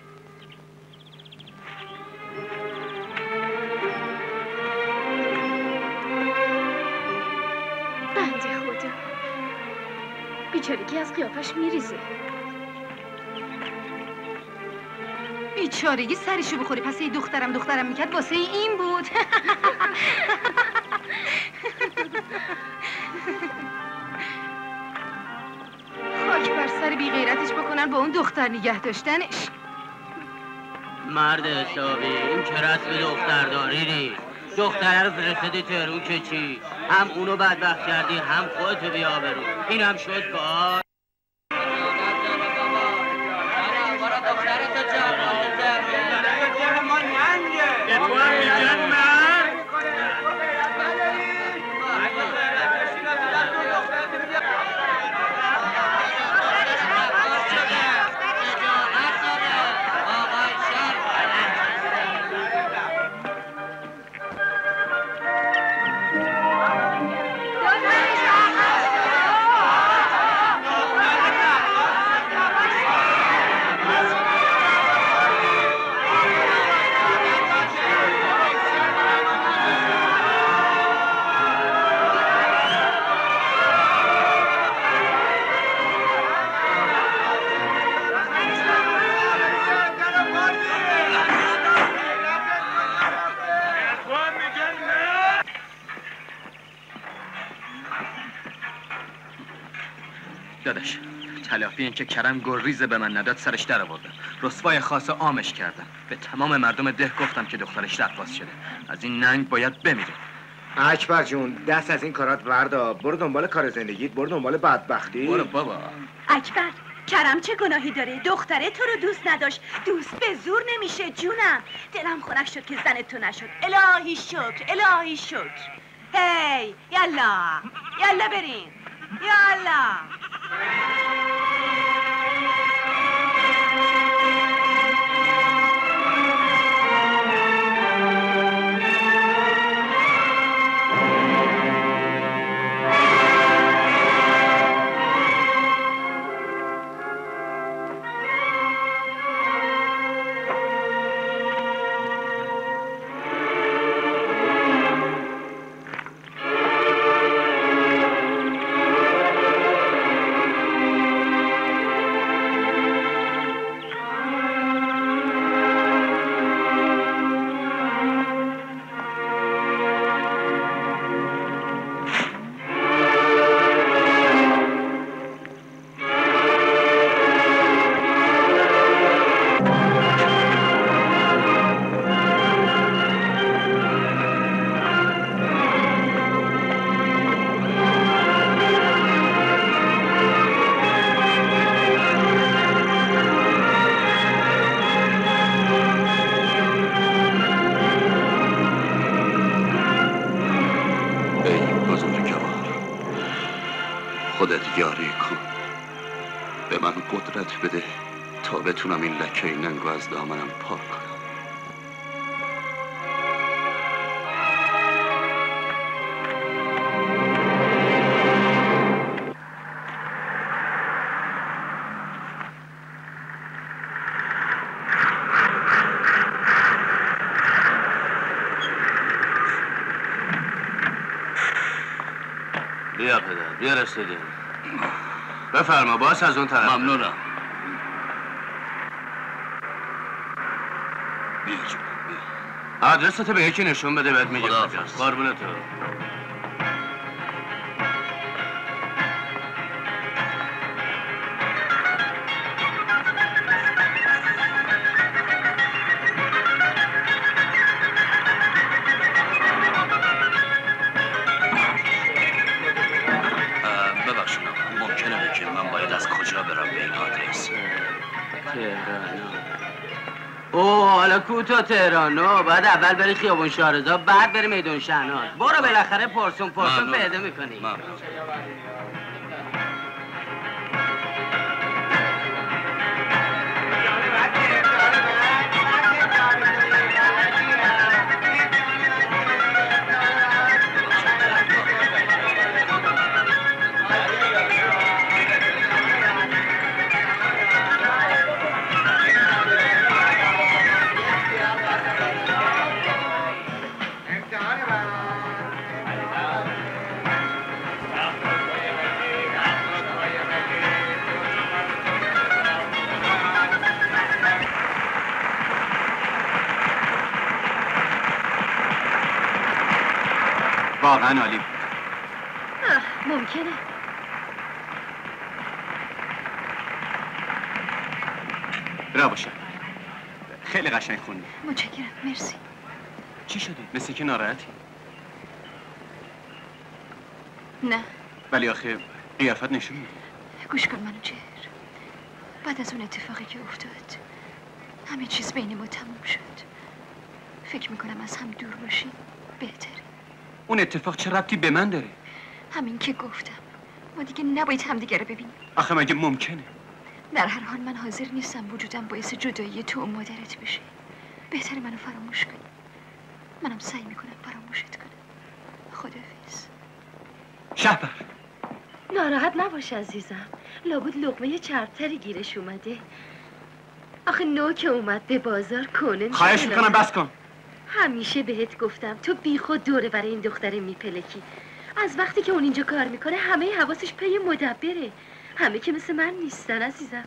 بنده خدا. بیچارگی از قیافش میریزه. بیچارگی سرشو بخوری. پس یه دخترم میکرد واسه این بود. خاک بر سر بی غیرتش بکنن با اون دختر نگه داشتنش. مرد حسابی این که رسم دخترداری نیست. دختره رو فرستادی تهرون که چی؟ هم اونو بدبخت کردی هم خودتو بیا برو. این هم شد کار. داداش تلافی این که کرم گلریز به من نداد سرش در آوردم. رسوای خاص عامش کردم. به تمام مردم ده گفتم که دخترش رقاص شده. از این ننگ باید بمیره. اکبر جون دست از این کارات وردا. برو دنبال کار زندگیت. برو دنبال بدبختی. برو بابا. اکبر کرم چه گناهی داره؟ دختره تو رو دوست نداشت. دوست به زور نمیشه جونم. دلم خنک شد که زن تو نشد. الهی شکر الهی شکر. هی یلا بریم یلا. ای بزرگوار، خودت یاری کن، به من قدرت بده تا بتونم این لکه ننگو از دامنم پاک کنم. بیا پدر، بیا رسیدیم. بفرما، باز از اون طرف. ممنونم. بیا جون، بیا. آدرستو به یکی نشون بده بهت میگم کجاست. قربونت تو. حالا کوتا تهرانو بعد اول بری خیابون شارزا بعد بری میدون شهناز. برو بالاخره پرسون پیدا میکنی. واقعا عالی بود. ممکنه. برا باشه. خیلی قشنگ خوندی. متشکرم، مرسی. چی شدی؟ مثل که ناراحتی؟ نه. ولی آخه قیافت نشون میده. گوش کن منو جهر. بعد از اون اتفاقی که افتاد همه چیز بین ما تموم شد. فکر میکنم از هم دور باشیم بهتره. اون اتفاق چه ربطی به من داره؟ همین که گفتم ما دیگه نباید همدیگه رو ببینیم. آخه مگه ممکنه؟ در هر حال من حاضر نیستم وجودم باعث جدایی تو و مادرت بشه. بهتره منو فراموش کنی. منم سعی میکنم فراموشت کنم. خداحافظ. شهبر ناراحت نباش عزیزم. لابد لقمه چربتری گیرش اومده. آخه نو که اومد به بازار کنه. خواهش میکنم بس کن. همیشه بهت گفتم تو بیخود دوره برای این دختره میپلکی. از وقتی که اون اینجا کار میکنه همه حواسش پی مدبره. همه که مثل من نیستن عزیزم.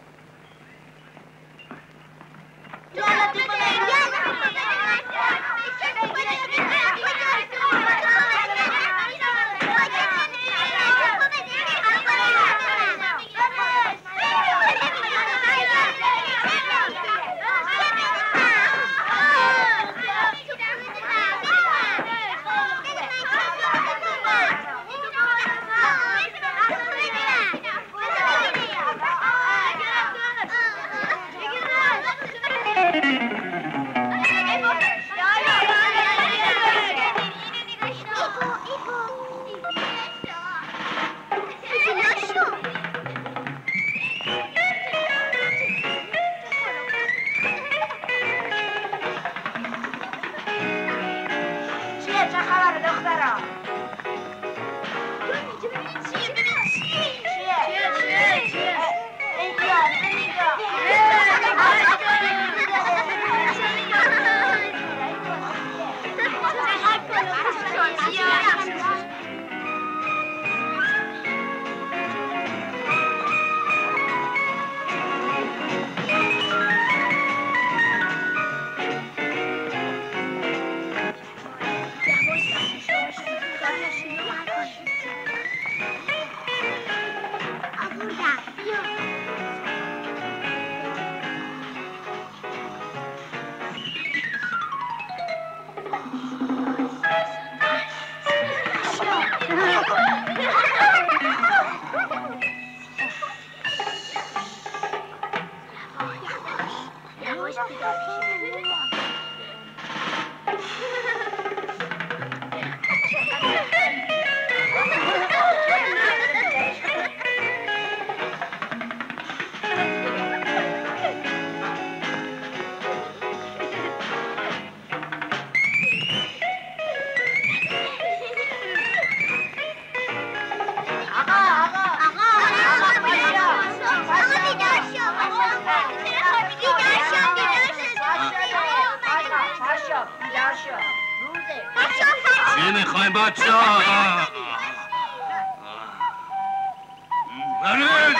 نمیخوایم بچه ها. برید.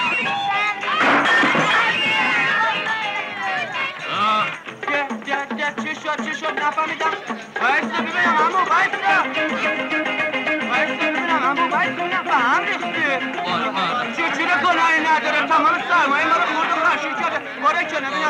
چی شد نفهمیدم. بایسته ببینم عمو، بایسته ببینم عمو، بایسته ببینم به هم ریختی. چی گناهی نداره، تمام سرمایه ما رو خورد و خشی کرده. باره کنه ببینم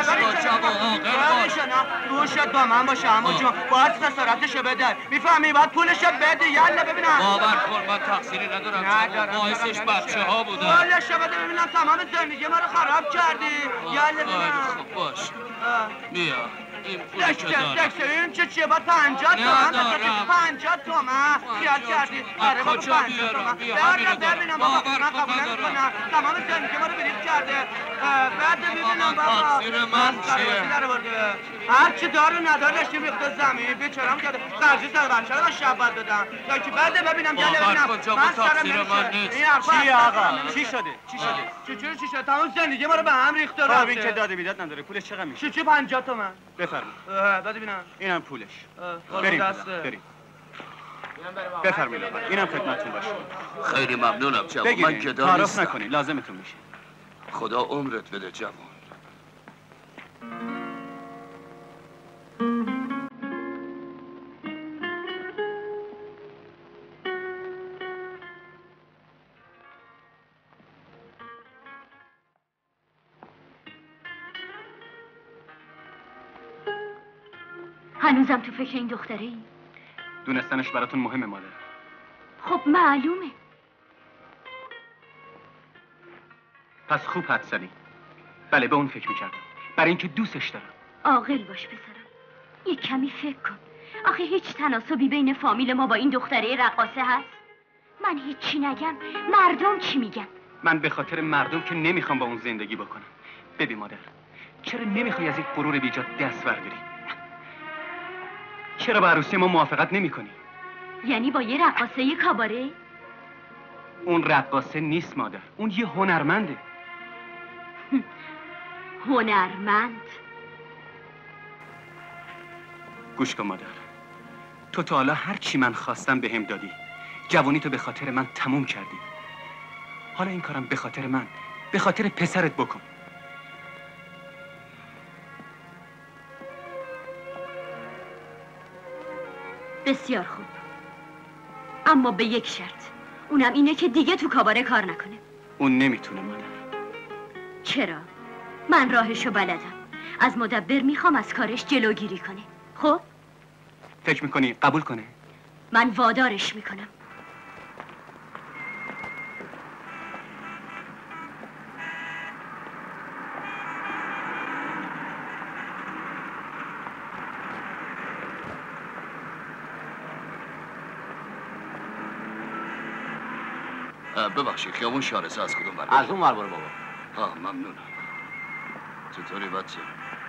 روشت با من باشه عمو جون، باید خسارتشو بده. میفهمی باید پولشو بده. یالا ببینم. باور کن من تقصیری ندارم. باعثش بچه ها بودن. پولشو بده ببینم، تمام زندگی ما رو خراب کردی. یالا ببینم. خب باش. بیا. این پولشو دارم. این چیه با 50 تومن؟ 50 تومن خیال کردی؟ آره با 50 تومن. ببینم بابا، من قبول نمی‌کنم. تمام زندگی ما رو بریز کرده. بعد ببینم بابا. تقصیر من چیه؟ هر چی داره نداره داشتیم ریخته زمین. بیچاره‌ام کرده. قرضی سر بچه رو شب باید بدم. تا که بعد ببینم گله ببینم. من تقصیر من نیست. چیه آقا؟ چی شده؟ چی شده؟ تمام زندگی ما رو به هم ریخته. خب این که داده بیداد نداره. پولش چقدر میشه؟ چی 50 تومن؟ بفرمایید. بده ببینم. اینم پولش. بریم. بفرمایید آقا. اینم خدمتتون باشه. خیلی ممنونم جوان. من که دارم تعارف نکنید، لازمتون میشه. خدا عمرت بده جوان. هنوزم تو فکر این دختری؟ دونستنش براتون مهمه مادر. خب معلومه. پس خوب حد زدی. بله به اون فکر میکردم. برای اینکه دوستش دارم. عاقل باش پسرم. یک کمی فکر کن. آخه هیچ تناسبی بین فامیل ما با این دختره رقاصه هست؟ من هیچی نگم، مردم چی میگن؟ من به خاطر مردم که نمیخوام با اون زندگی بکنم. ببین مادر، چرا نمیخوای از این غرور بیجا دست برداری؟ چرا با عروسی ما موافقت نمی کنی؟ یعنی با یه رقاصه کاباره؟ اون رقاصه نیست مادر، اون یه هنرمنده. هنرمند؟ گوش کن مادر، تو تا حالا هر چی من خواستم بهم دادی. جوانی تو به خاطر من تموم کردی. حالا این کارم به خاطر من، به خاطر پسرت بکن. بسیار خوب، اما به یک شرط. اونم اینه که دیگه تو کاباره کار نکنه. اون نمیتونه مادر. چرا؟ من راهشو بلدم. از مدبر میخوام از کارش جلوگیری کنه. خب؟ فکر میکنی قبول کنه؟ من وادارش میکنم. ببخشید خیابون شارسه از کدوم برای؟ از اون ور برو بابا. ممنونم. چطوری بچه؟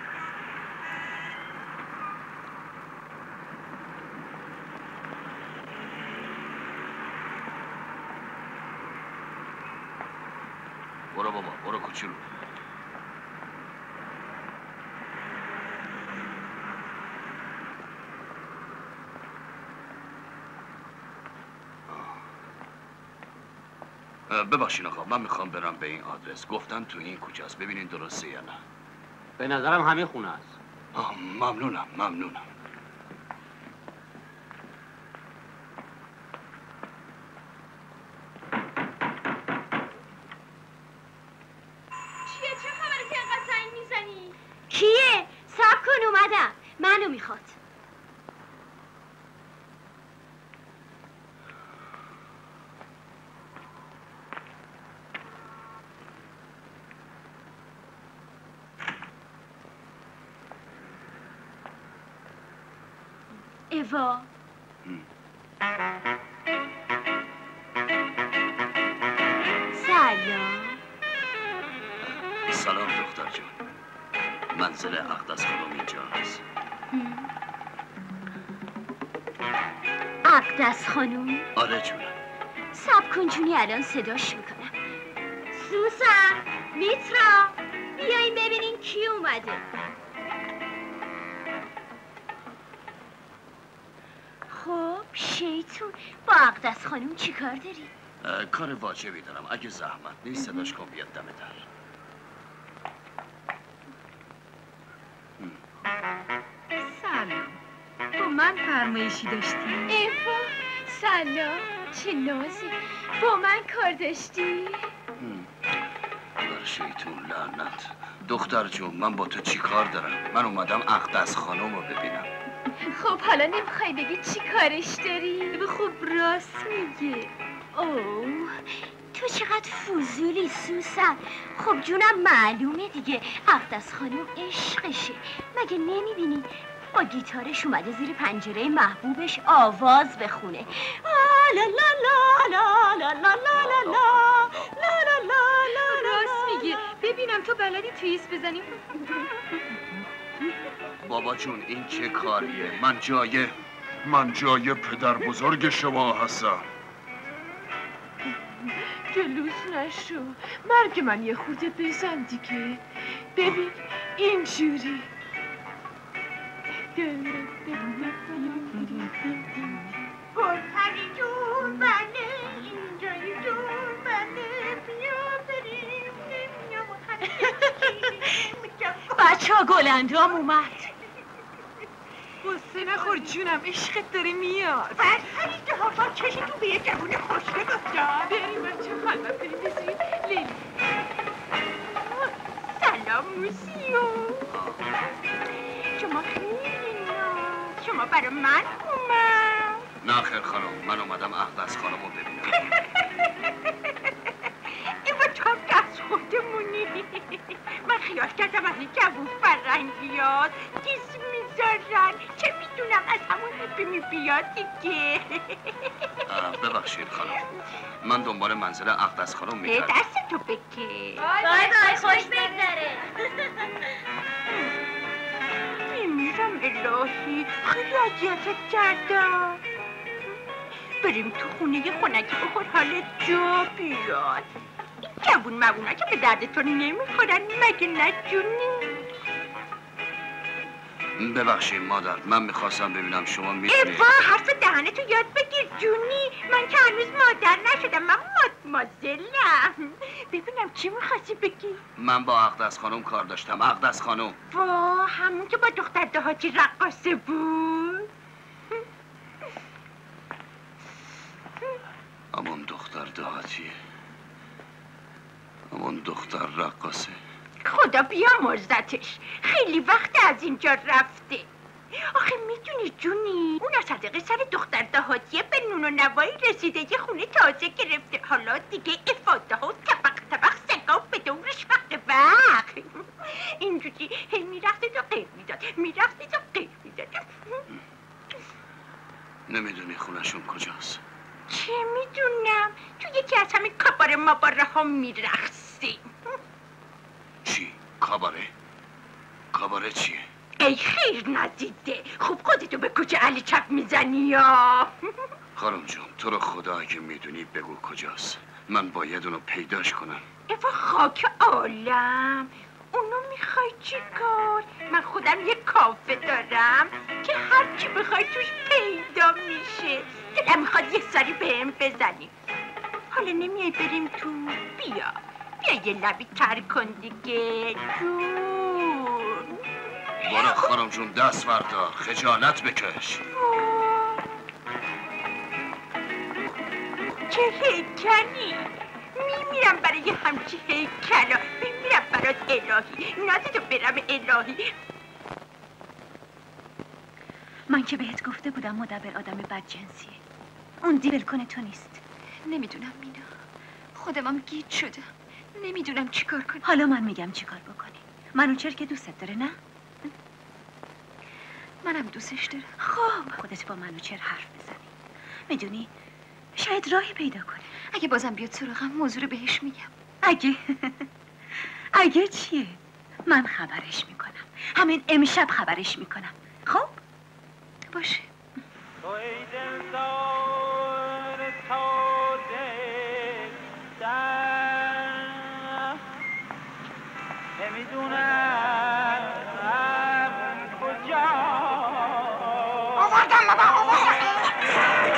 برو بابا، برو کوچولو. ببخشین آقا، من میخوام برم به این آدرس. گفتن تو این کوچه است، ببینین درسته یا نه. به نظرم همین خونه است. ممنونم. چیه؟ چه خبره که اینقدر زنگ میزنی؟ کیه؟ صبر کن اومدم. منو میخواد. ایوا سلام دختر جان. منزل اقدس خانم اینجاست. اقدس خانم؟ آره جونم. صبر کن جونی، الان صداش میکنم. سوسن، میترا، بیاین ببینین کی اومده. خب شیطون با اقدس خانم چی کار داری؟ کار واجبی دارم. اگه زحمت نیست صداش کن بیاد دم در. سلام. با من فرمایشی داشتی؟ ایوا سلام. چه نازی. با من کار داشتی؟ بر شیطون لعنت. دختر جون من با تو چی کار دارم؟ من اومدم اقدس خانم رو ببینم. خب حالا نمیخوای بگی چی کارش داری؟ خب راست میگه. اوه تو چقدر فضولی سوسن. خب جونم معلومه دیگه اقدس خانم عشقشه. مگه نمیبینی با گیتارش اومده زیر پنجره محبوبش آواز بخونه. لا لا لا لا لا لا لا لا لا. راست میگه. ببینم تو بلدی تویست بزنی؟ بابا جون این چه کاریه؟ من جای پدر بزرگ شما هستم. جلوس نشو. مرگ من یه خورده بزن دیگه. ببین اینجوری. گلپری جون بله اینجای جون بله بیا بریم بچه ها گلندام اومد. قصه نخور جونم عشقت داره میاد. برسنی که ها چشتون به یه جوون خوشگل افتاد. بریم بچه خلوت بریم بزنیم لیلی. سلام موسیو. شما خیلی ناز. شما برای من اومد. نه خیر خانم من اومدم اقدس خانم رو ببینم. ایوا تو هم دست خودمونی. من خیال کردم از این جوون فرنگیات گیز میذارن. چه میدونم از همون هیپی بیاد دیگه. ببخشید خانم من دنبال منزل اقدس خانم میگردم. دست تو بگیر. بای بای خوش بگذره. میمیرم الهی خیلی اذیتت کردم. بریم تو خونه خنکی بخور حال جا بیاد. این جوون موونا که به درد تو نمیخورن مگه نه جونی؟ ببخشید مادر من میخواستم ببینم شما میتونید. ایوا حرف دهنتو یاد بگیر جونی. من که هنوز مادر نشدم. من مادمازلم. ببینم چی میخواستی بگی؟ من با اقدس خانم کار داشتم. اقدس خانم وا همون که با دختر دهاتی رقاصه بود. همون دختر دهاتیه. همون دختر رقاصه. خدا بیامرزتش. خیلی وقت از اینجا رفته. آخه میدونی جونی اون صدقه سر دختر دهاتیه به نون و نوایی رسیده. یه خونه تازه گرفته. حالا دیگه افاده ها و طبق سگا به دورش وقت اینجوری هی میرخته و قیب میداد. میرخته و قیب میداد. نمیدونی خونشون کجاست؟ چه میدونم تو یکی از همین کاباره ماباره ها میرخصی. چی؟ کاباره؟ کاباره چیه؟ ای خیر ندیده. خوب خودتو به کوچه علی چپ میزنی یا؟ خانم جون تو رو خدا اگه میدونی بگو کجاست. من باید اونو پیداش کنم. ایوا خاک عالم. اونو میخوای چی کار؟ من خودم یه کافه دارم که هرچی بخوای توش پیدا میشه. دلم میخواد یه سری بهم بزنی. حالا نمیای بریم تو؟ بیا یه لبی تر کن دیگه جون. برو خانم جون دست بردار. خجالت بکش. چه هیکلی. میمیرم برای همچی هیکلا. میمیرم برات الهی. نازتو برم الهی. من که بهت گفته بودم مدبر آدم بدجنسیه. اون دیل کنه تو نیست. نمیدونم مینا. خودمم گیج شدم. نمیدونم چی کار کنم. حالا من میگم چی کار بکنی. منوچهر که دوستت داره نه؟ منم دوستش دارم. خب خودت با منوچهر حرف بزنی. میدونی شاید راهی پیدا کنه. اگه بازم بیاد سراغم موضوع رو بهش میگم. اگه چیه؟ من خبرش میکنم. همین امشب خبرش میکنم. خب؟ باشه. تو ای دلدار تازه دم نمیدونم کجا آوردم بابا آوردم.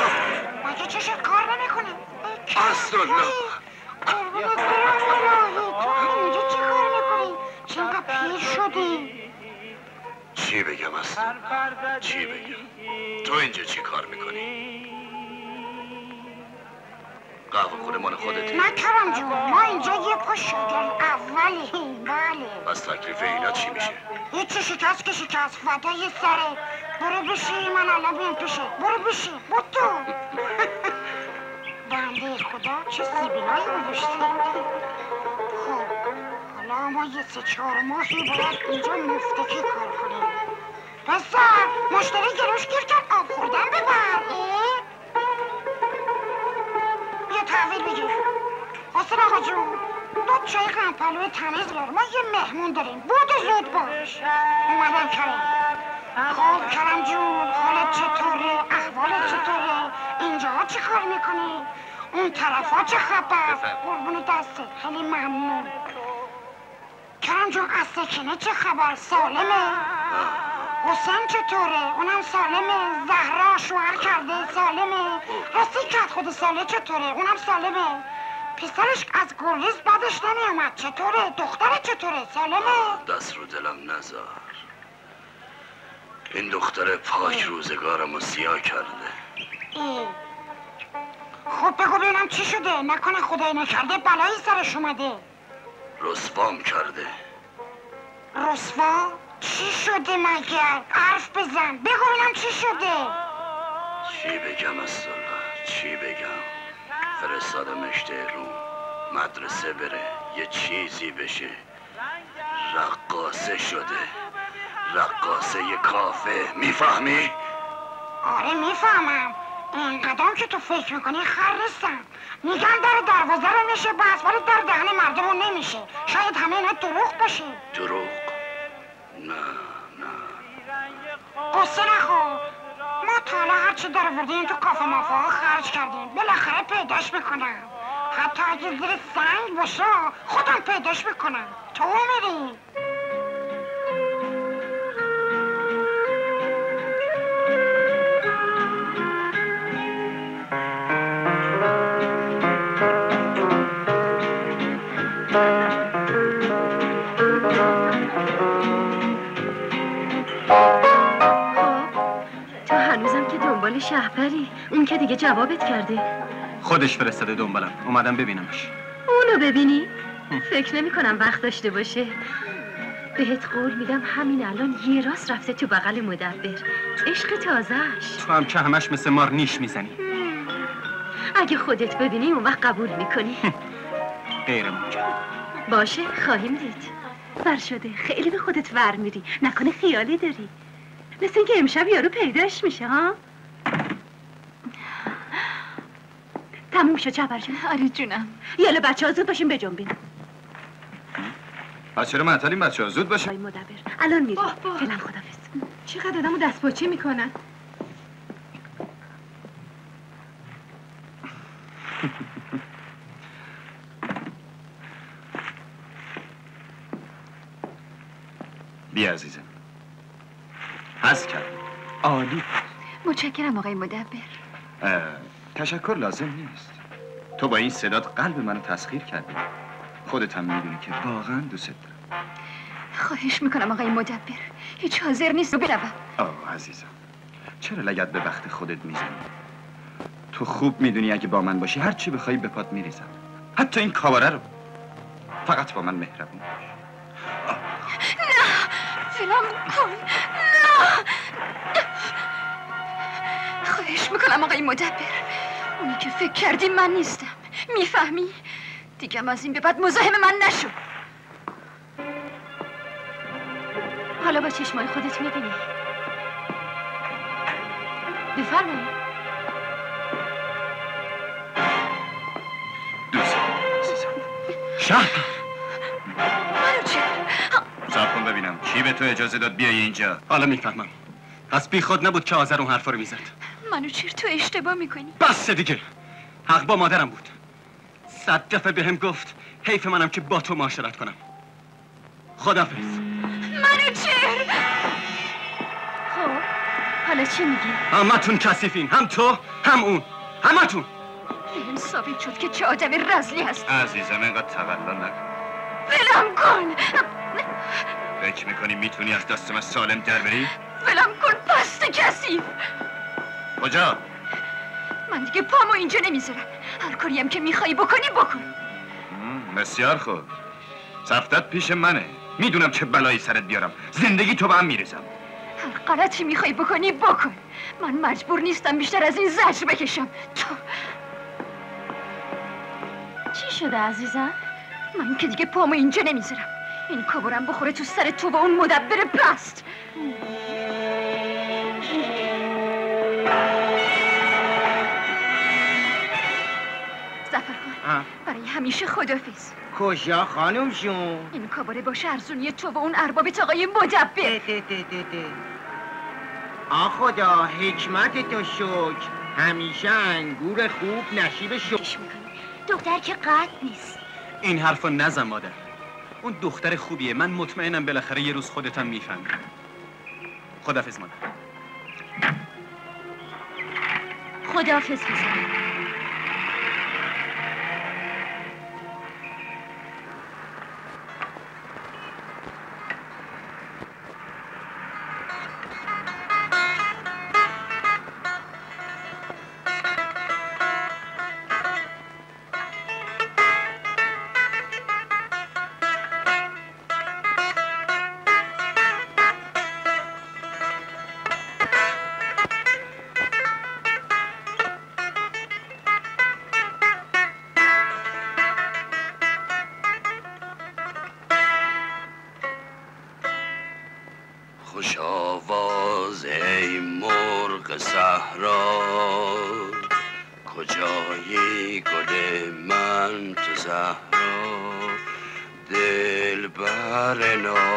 مگه چشت کار نمیکنه؟ استالله قربونت برم الهی تو اینجا چه کار میکنی؟ چه اینقدر پیر شدی؟ چی بگم استالله؟ چی بگم؟ تو اینجا چی کار میکنی؟ قهوه خونه مال خودتی؟ نه کرم جون ما اینجا یه پا شاگرد اولیم بله. پس تکلیف اینا چی میشه؟ هیچی شکست که شکست فدای سره برو بشی من الان بیم پیشه برو بشی بود تو بنده خدا چه سیبیلایی گذاشتی خب حالا ما یه 3-4 ماهی باید اینجا مفتکی کار کنیم پسر مشتری گروش گیر کرد آب خوردن ببر یه تحویل بگیر حسن آقا جون 2 چای قمپلوی تمیز بیار ما یه مهمون داریم بود زود باش اومدم کرم خب کرم جون حالت چطوره احوالت چطوره اینجا چی کار میکنی اون طرف ها چه خبر قربون دسته خیلی ممنون کرم جون از سکنه چه خبر سالمه حسین چطوره اونم سالمه زهرا شوهر کرده سالمه راستی کرد خود ساله چطوره اونم سالمه پسرش از گلریز بعدش نمیامد چطوره دختره چطوره سالمه دست رو دلم نذار این دختر پاک روزگارمو سیاه کرده خب بگو ببینم چی شده نکنه خدای نکرده بلایی سرش اومده رسوام کرده رسوا؟ چی شده مگر؟ حرف بزن بگو ببینم چی شده چی بگم استالله چی بگم فرستادمش تهرون مدرسه بره یه چیزی بشه رقاصه شده رقاصه یه کافه میفهمی؟ آره میفهمم اینقدرم که تو فکر میکنی خر نیستم میگن در دروازه رو میشه بس ولی در دهن مردم رو نمیشه شاید همه اینا دروغ باشه دروغ؟ نه قصه نخور ما تا حالا هرچی در وردیم تو کافه مافا خرج کردیم بالاخره پیداش میکنم حتی اگه زیر سنگ باشه خودم پیداش میکنم تو میری شهپری اون که دیگه جوابت کرده خودش فرستاده دنبالم اومدم ببینمش اونو ببینی؟ فکر نمی کنم وقت داشته باشه بهت قول میدم همین الان یه راست رفته تو بغل مدبر عشق تازهش تو هم که همش مثل مار نیش میزنی اگه خودت ببینی اون وقت قبول میکنی غیر ممکن باشه خواهیم دید بر شده خیلی به خودت ور میری نکنه خیالی داری مثل اینکه امشب یارو پیداش میشه ها تموم شد جبر جون آره جونم یالا بچه ها زود باشیم بجنبیم از چرا معطلیم بچه ها زود باشیم مدبر الان میریم فعلا خدافظ چقدر آدمو دست پاچه میکنن بیا عزیزم هست کرد عالی متشکرم آقای مدبر تشکر لازم نیست تو با این صدات قلب منو تسخیر کردی خودت هم میدونی که واقعا دوست دارم خواهش میکنم آقای مدبر هیچ حاضر نیست رو بروم عزیزم چرا لگد به وقت خودت میزنی تو خوب میدونی اگه با من باشی هر چی بخوای به پات میریزم حتی این کاواره رو فقط با من مهربون باش نه فلان کن نه خواهش میکنم آقای مدبر اونی که فکر کردی من نیستم میفهمی؟ دیگه از این به بعد مزاحم من نشو حالا با چشمای خودت میبینی بفرمایید دوست عزیزم شهر منو چه؟ صبر کن ببینم چی به تو اجازه داد بیای اینجا حالا میفهمم پس بی خود نبود که آذر اون حرفا رو میزد منو چیر تو اشتباه میکنی بس دیگه حق با مادرم بود 100 دفعه بهم گفت حیف منم که با تو معاشرت کنم خداحافظ منو چیر خب حالا چی میگی؟ همتون کثیفین هم تو هم اون همتون. این ثابت شد که چه آدم رزلی هست. عزیزم اینقدر تقلا نکن. ولم کن. فکر میکنی میتونی از دست من سالم در بری؟ ولم کن پست کثیف. کجا؟ من دیگه پامو اینجا نمیذارم. هر کاریم که میخوای بکنی بکن. بسیار خوب. سفتت پیش منه. میدونم چه بلایی سرت بیارم. زندگی تو به هم میریزم. هر غلطی میخوای بکنی بکن. من مجبور نیستم بیشتر از این زجر بکشم. تو چی شده عزیزم؟ من که دیگه پامو اینجا نمیذارم. این کابورم بخوره تو سر تو و اون مدبر پست. زفرخان برای همیشه خدافظ. کجا خانم جون؟ این کابوره باشه ارزونی تو و اون اربابت آقای مدبر. خدا حکمت تو شکر. همیشه انگور خوب نشیب شکر. دختر که قد نیست. این حرفو نزن مادر. اون دختر خوبیه. من مطمئنم بالاخره یه روز خودت هم میفهمی. خداحافظ مادر. خداحافظ پسر. خوش آواز ای مرغ صحرا، کجایی گل من تو زهرا؟ دلبر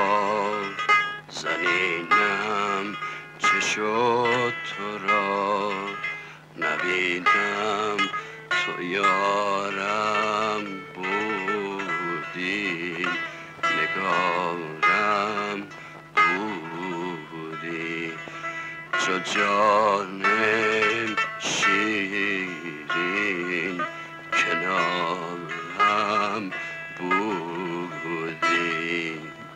نازنینم چه شد تو را؟ نبینم تو یارم بودی، نگارم بودی، چو جان شیرین کنارم بودی.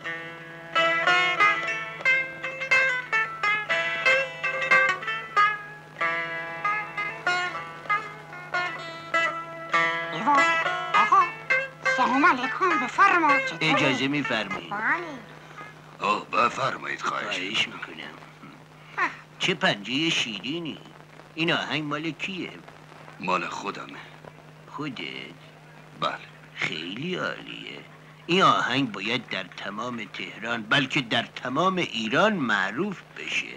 آقا سلام علیکم، بفرما. اجازه میفرمایید؟ بفرمایید. خواهش میکنم. چه پنجه شیرینی. این آهنگ مال کیه؟ مال خودمه. خودت؟ بله. خیلی عالیه. این آهنگ باید در تمام تهران بلکه در تمام ایران معروف بشه.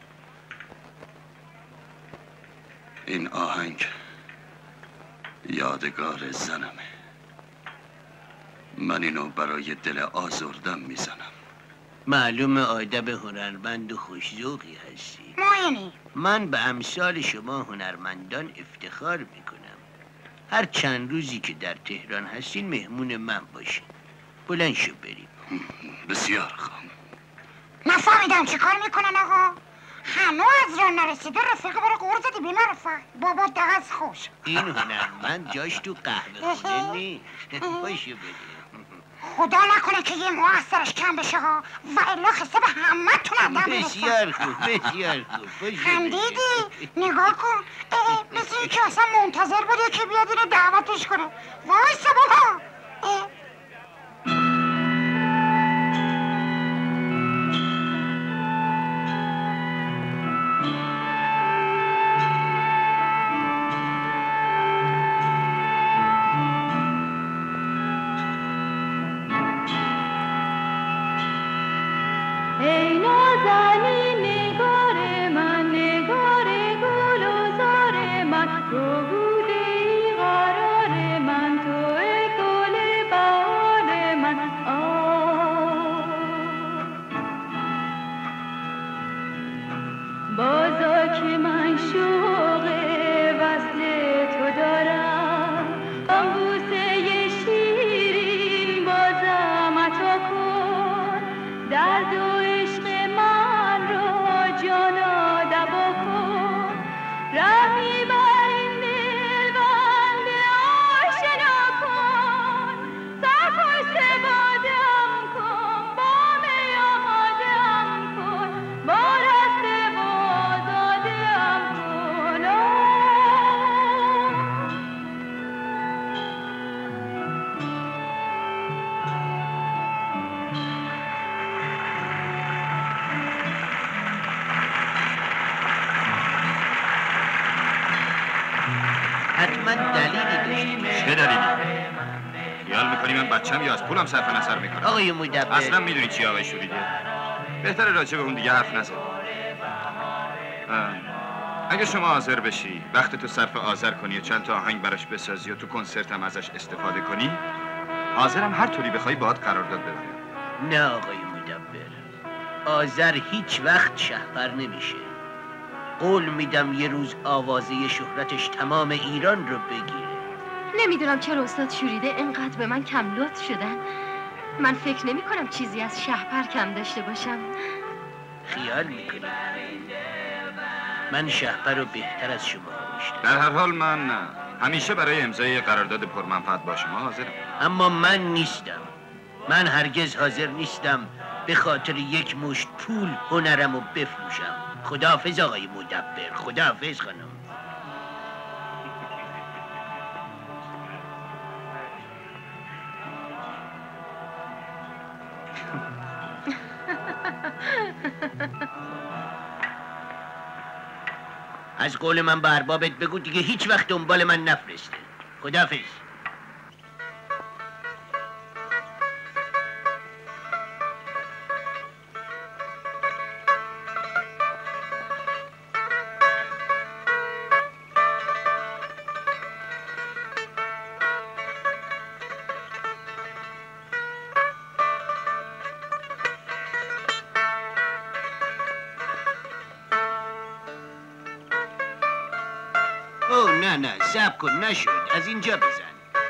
این آهنگ یادگار زنمه. من اینو برای دل آزردم میزنم. معلوم آدم هنرمند و خوش‌ذوقی هستی. من به امثال شما هنرمندان افتخار میکنم. هر چند روزی که در تهران هستین مهمون من باشین. بلند شو بریم. بسیار خوب. نفهمیدم چی کار میکنن آقا؟ هنو از راه نرسیده رفیق برای قرض زدی بی نرفت. بابا دست خوش. این هنرمند جاش تو قهوه خونه نیست. باشو بریم. خدا نکنه که یه موثرش کم بشه ها و الا خسته به همه تون آدم برسه. بسیار خوب بسیار خوب. خندیدی؟ نگاه کن. مثل این که اصلا منتظر بوده که بیاد اینو دعوتش کنه. وایسا بابا. ای نازنین نگار من، نگار گل و زار من، تو بوده ای قرار من، تو ای گل بهار من دلیلی داشته. چه دلیلی؟ خیال میکنی من بچم یا از پولم صرف نظر میکنم؟ آقای مدبر اصلا میدونی چی آقای شوریده؟ بهتره راجع به اون دیگه حرف نزن. اگه شما حاضر بشی وقت تو صرف آذر کنی و چند تا آهنگ براش بسازی و تو کنسرت هم ازش استفاده کنی، حاضرم هر طوری بخوای باهات قرارداد ببرم. نه آقای مدبر، آذر هیچ وقت شهپر نمیشه. قول میدم یه روز آوازه شهرتش تمام ایران رو بگیره. نمیدونم چرا استاد شوریده اینقدر به من کم لطف شدن. من فکر نمی کنم چیزی از شهپر کم داشته باشم. خیال میکنی من شهپر رو بهتر از شما میشنم. در هر حال من همیشه برای امضای قرارداد پرمنفعت با شما حاضرم. اما من نیستم. من هرگز حاضر نیستم به خاطر یک مشت پول هنرم رو بفروشم. خداحافظ آقای مدبر. خداحافظ خانم. از قول من به اربابت بگو دیگه هیچ وقت دنبال من نفرسته. خداحافظ. نه صبر کن نشد. از اینجا بزن.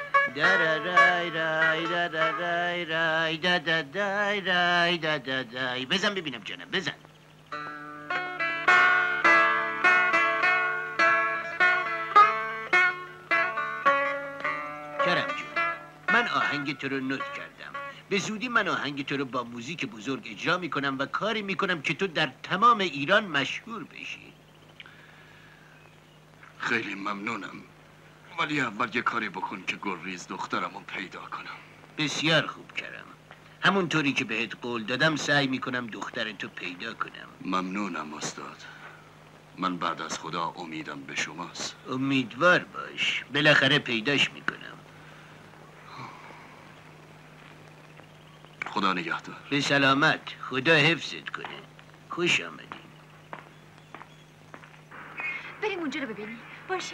بزن ببینم جانم بزن. کرم جون من آهنگ تو رو نوت کردم. به زودی من آهنگ تو رو با موزیک بزرگ اجرا میکنم و کاری میکنم که تو در تمام ایران مشهور بشی. خیلی ممنونم، ولی اول یه کاری بکن که گلریز دخترم رو پیدا کنم. بسیار خوب کردم. همونطوری که بهت قول دادم سعی میکنم دخترتو پیدا کنم. ممنونم استاد. من بعد از خدا امیدم به شماست. امیدوار باش، بالاخره پیداش میکنم. خدا نگهدار. به سلامت. خدا حفظت کنه. خوش آمدی. بریم اونجا رو ببینیم. باشه.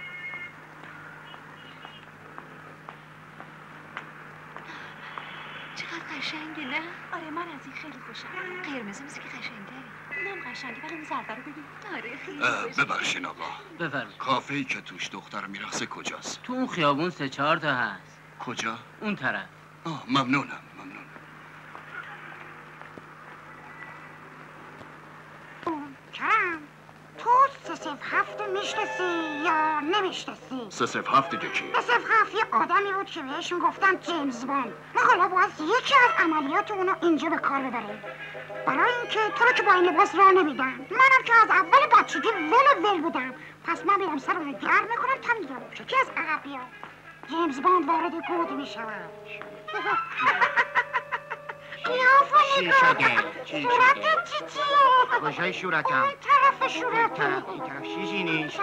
چقدر قشنگه نه؟ آره من از این خیلی خوشم. قرمز مثل که قشنگه. اونم قشنگه ولی اون زرده رو ببین. آره خیلی ببخشین آقا. بفرمایید. کافه‌ای که توش دختر میرقصه کجاست؟ تو اون خیابون 3-4 تا هست. کجا؟ اون طرف. ممنونم. کرم تو 307 میشناسی یا نمیشناسی؟ 307 دیگه کی؟ 307 یه آدمی بود که بهش میگفتن جیمز باند. ما حالا باید یکی از عملیات اونو اینجا به کار ببریم. برای اینکه تو رو که با این لباس راه نمیدن. منم که از اول بچگی ول بودم. پس من میرم سر اون گرم میکنم تا میگم که از عقب بیاد. جیمز باند وارد گود میشود. چی شده؟ صورتت چیه؟ کجای صورتم؟ اون طرف صورتت. این طرف چیزی نیست.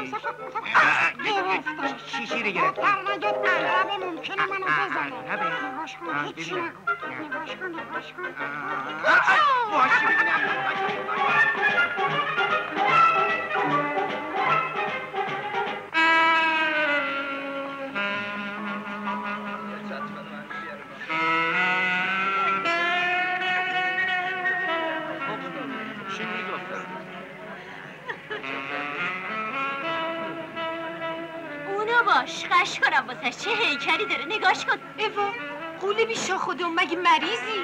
گرفته. چیزی رو گرفته. در نگت عقربه ممکنه منو بزنه. عقربه؟ نگاش کن هیچی نگو. نگاش کن. باشی ببینم. قش کنم واسه چه هیکلی داره نگاش کن. ایوا قوله بی شاخ و دم مگه مریضی؟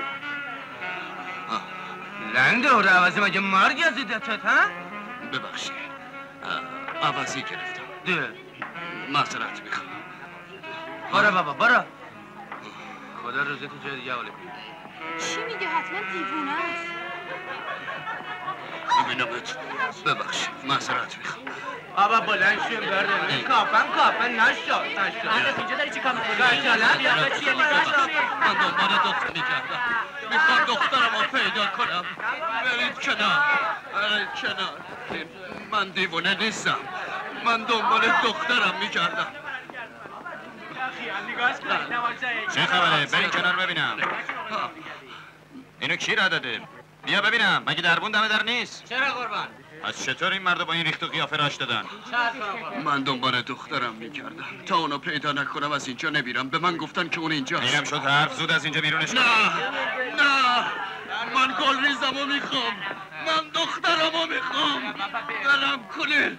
لنده و روزه مگه مرگ از دیدتت ها؟ ببخشید عوضی گرفتم. ده معذرت میخوام. برو بابا برو. خدا روزی تو جای دیگه حاله بید. چی میگه؟ حتما دیوونه است. ببینمت. ببخشید معذرت میخوام. بابا بلند شو برده. کافن نشد. مهندس اینجا داری چی کار میکنی؟ من دنبال دختر میکردم. میخوام دخترم رو پیدا کنم. برید کنار. من دیوونه نیستم. من دنبال دخترم میگردم. چه خبره؟ برین کنار ببینم. اینو کی را داده؟ بیا ببینم، مگه دربون دمه در نیست؟ چرا قربان؟ از چطور این مرد با این ریخت و قیافه راش دادن؟ من دنبال دخترم میکردم تا اونو پیدا نکنم از اینجا نمیرم. به من گفتن که اون اینجاست. اینم شد حرف، زود از اینجا بیرونش کن. نه من گلریزمو میخوام. من دخترمو میخوام. بلم کنید.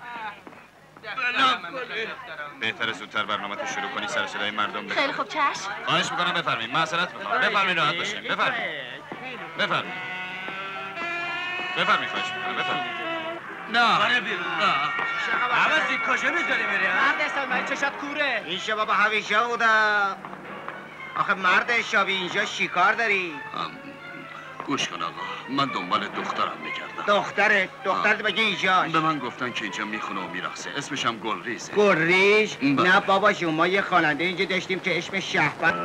بهتره زودتر برنامه تو شروع کنی، سر صدای مردم بخواه. خیلی خوب چشم. خواهش میکنم بفرمایید، معذرت میخوام. بفرمایید راحت باشین. بفرمایید. بفرمایید. بفرمایید خواهش میکنم. بفرمایید. نه باره بیرون. عوضی کجا میذاری میری؟ مرد اسلام چشات کوره. این شبا با همیشه بودم. آخه مرد شابی اینجا شکار داری؟ گوش کن آقا، من دنبال دخترم میکردم. دخترت بگه اینجاست. به من گفتن که اینجا میخونه و میرقصه، اسمش هم گلریزه. گلریز؟ نه بابا جون، ما یه خواننده اینجا داشتیم که اسمش شهبت.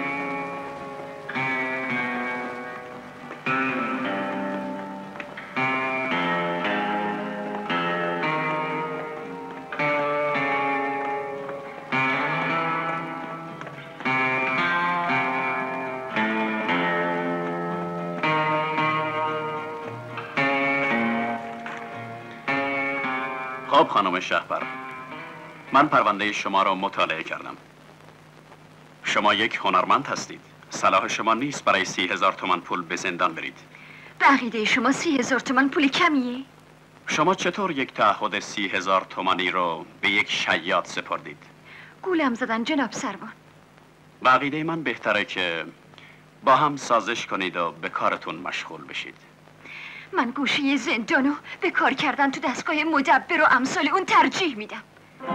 خب خانم شهبر، من پرونده شما را مطالعه کردم. شما یک هنرمند هستید. صلاح شما نیست برای 30,000 تومان پول به زندان برید. بقیده شما 30,000 تومان پول کمیه؟ شما چطور یک تعهد 30,000 تومانی رو به یک شیاد سپردید؟ گولم زدن جناب سروان. بقیده من بهتره که با هم سازش کنید و به کارتون مشغول بشید. من گوشه زندانو به کار کردن تو دستگاه مدبر و امثال اون ترجیح میدم.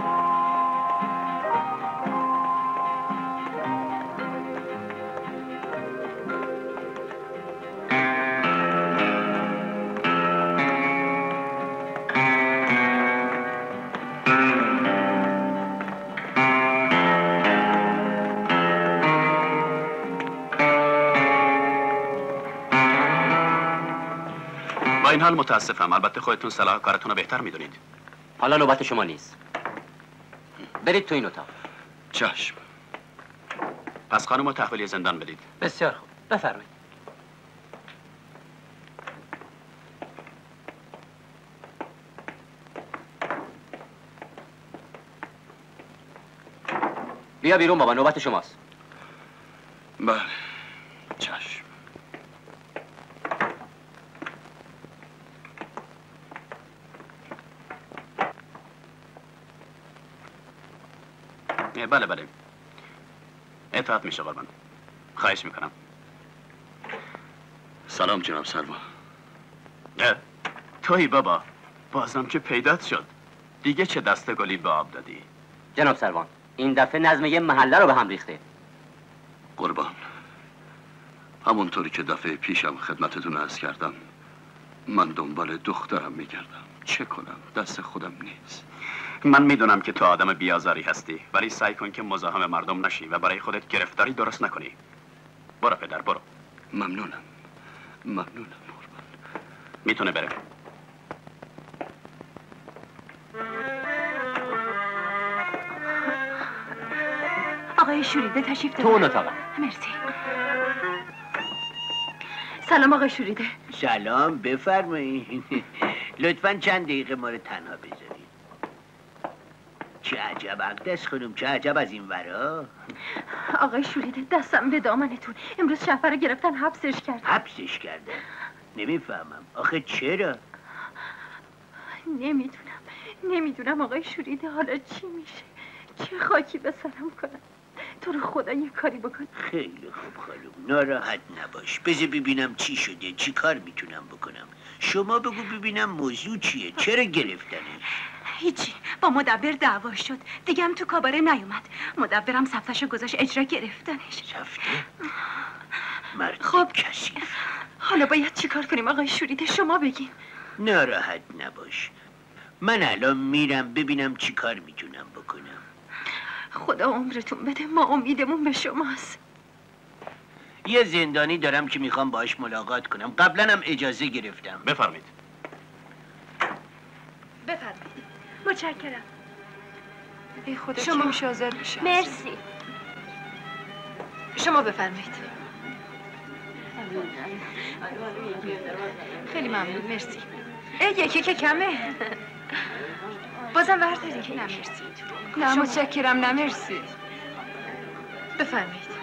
با این حال متاسفم، البته خودتون صلاح کارتون رو بهتر میدونید. حالا نوبت شما نیست. برید تو این اتاق. چشم. پس خانم رو تحویل زندان بدید. بسیار خوب، بفرمایید. بیا بیرون بابا، نوبت شماست. بله، چشم. بله بله، اطاعت میشه قربان. خواهش میکنم. سلام جناب سروان. تویی بابا، بازم که پیدات شد. دیگه چه دسته گلی به آب دادی؟ جناب سروان، این دفعه نظم یه محله رو به هم ریخته. قربان، همونطوری که دفعه پیشم خدمتتون عرض کردم، من دنبال دخترم میگردم. چه کنم؟ دست خودم نیست. من میدونم که تو آدم بیازاری هستی، ولی سعی کن که مزاحم مردم نشی و برای خودت گرفتاری درست نکنی. برو پدر، برو. ممنونم. میتونه بره. آقای شوریده تشریف دارید؟ تو اون اتاقه. مرسی. سلام آقای شوریده. سلام، بفرمایید. لطفاً چند دقیقه ما رو تنها بذارید. چه عجب اقدس خانم، چه عجب از این ورا. آقای شوریده، دستم به دامنتون. امروز شهپر رو گرفتن حبسش کردن. حبسش کردن؟ نمیفهمم. آخه چرا؟ نمیدونم آقای شوریده، حالا چی میشه؟ چه خاکی به سرم کنم؟ تو رو خدا یه کاری بکن. خیلی خوب خانم، ناراحت نباش. بذار ببینم چی شده، چی کار میتونم بکنم. شما بگو ببینم موضوع چیه، چرا گرفتنش؟ هیچی، با مدبر دعوا شد. دیگه هم تو کاباره نیومد. مدبرم سفتشو گذاشت اجرا، گرفتنش. سفته؟ مرد خب کثیف. حالا باید چیکار کنیم آقای شوریده؟ شما بگین. ناراحت نباش، من الان میرم ببینم چی کار میتونم بکنم. خدا عمرتون بده، ما امیدمون به شماست. یه زندانی دارم که میخوام باهاش ملاقات کنم. قبلا هم اجازه گرفتم. بفرمایید. بفرمایید. متشکرم. ای خدا شما کی میشه آزاد بشه؟ مرسی. شما بفرمایید. خیلی ممنون، مرسی. یکی که کمه. بازم برداری؟ نه مرسی. نه متشکرم، نه مرسی. بفرمایید.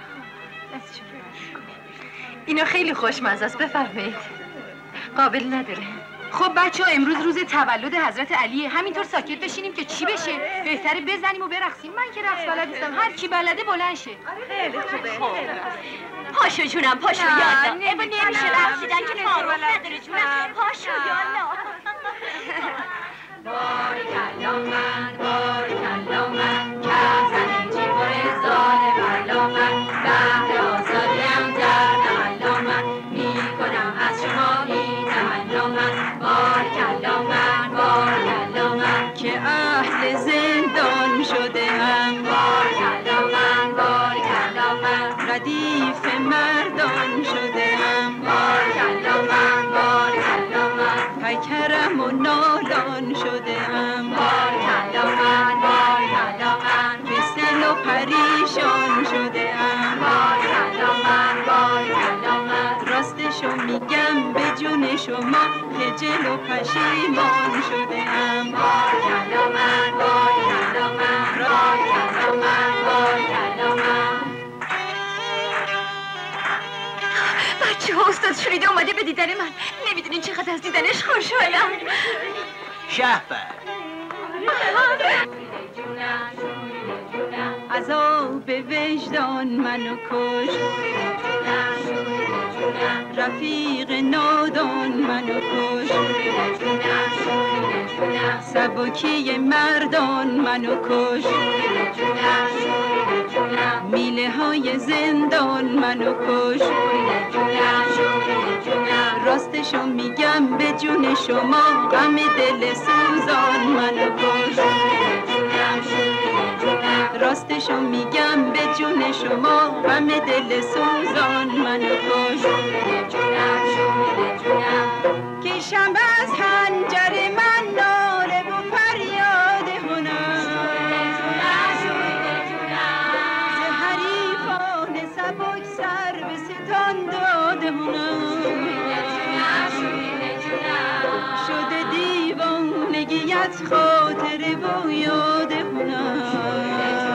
اینا خیلی خوشمزه است، بفرمایید. قابل نداره. خب بچه ها امروز روز تولد حضرت علیه، همینطور ساکت بشینیم که چی بشه؟ بهتره بزنیم و برقصیم. من که رقص بلد نیستم، هر کی بلده بلند شه. خیلی خوبه. پاشو جونم، پاشو یالا. ابا نمیشه رقصیدن که تعارف نداره جونم. پاشو یالا. باریکلا من، باریکلا من، که زن جیبور زال برلا من، بهر آزادیم در نملا من، میکنم از شما بی تمنا من. باریکلا من، باریکلا من، که اهل زندان شده هم. باریکلا من، باریکلا من، ردیف مردان شده هم. باریکلا من، باریکلا من، پیکرم و نالان شده هم. باریکلا من، باریکلا من، بسن و پریشان شده هم. باریکلا من، باریکلا من، راستشو میگم به جون شما خجل و پشیمان شده هم. باریکلا من، باریکلا من، باریکلا من، باریکلا من. بچه ها استاد شوریده اومده به دیدن من. نمیدونین چقدر از دیدنش خوشحالم. شهبر عذاب وجدان منو کش، رفیق نادان منو کش، سبکی مردان منو کش، میله های زندان منو کش. راستشو میگم به جون شما غم دل سوزان منو کش. راستشو میگم به جون شما غم دل سوزان منو کش. کشم از حنجر من ناله و فریاد هنر، ز حریفان سبک سر به ستان داده هنر. شده دیوانگیت خاطر و یاد هنر.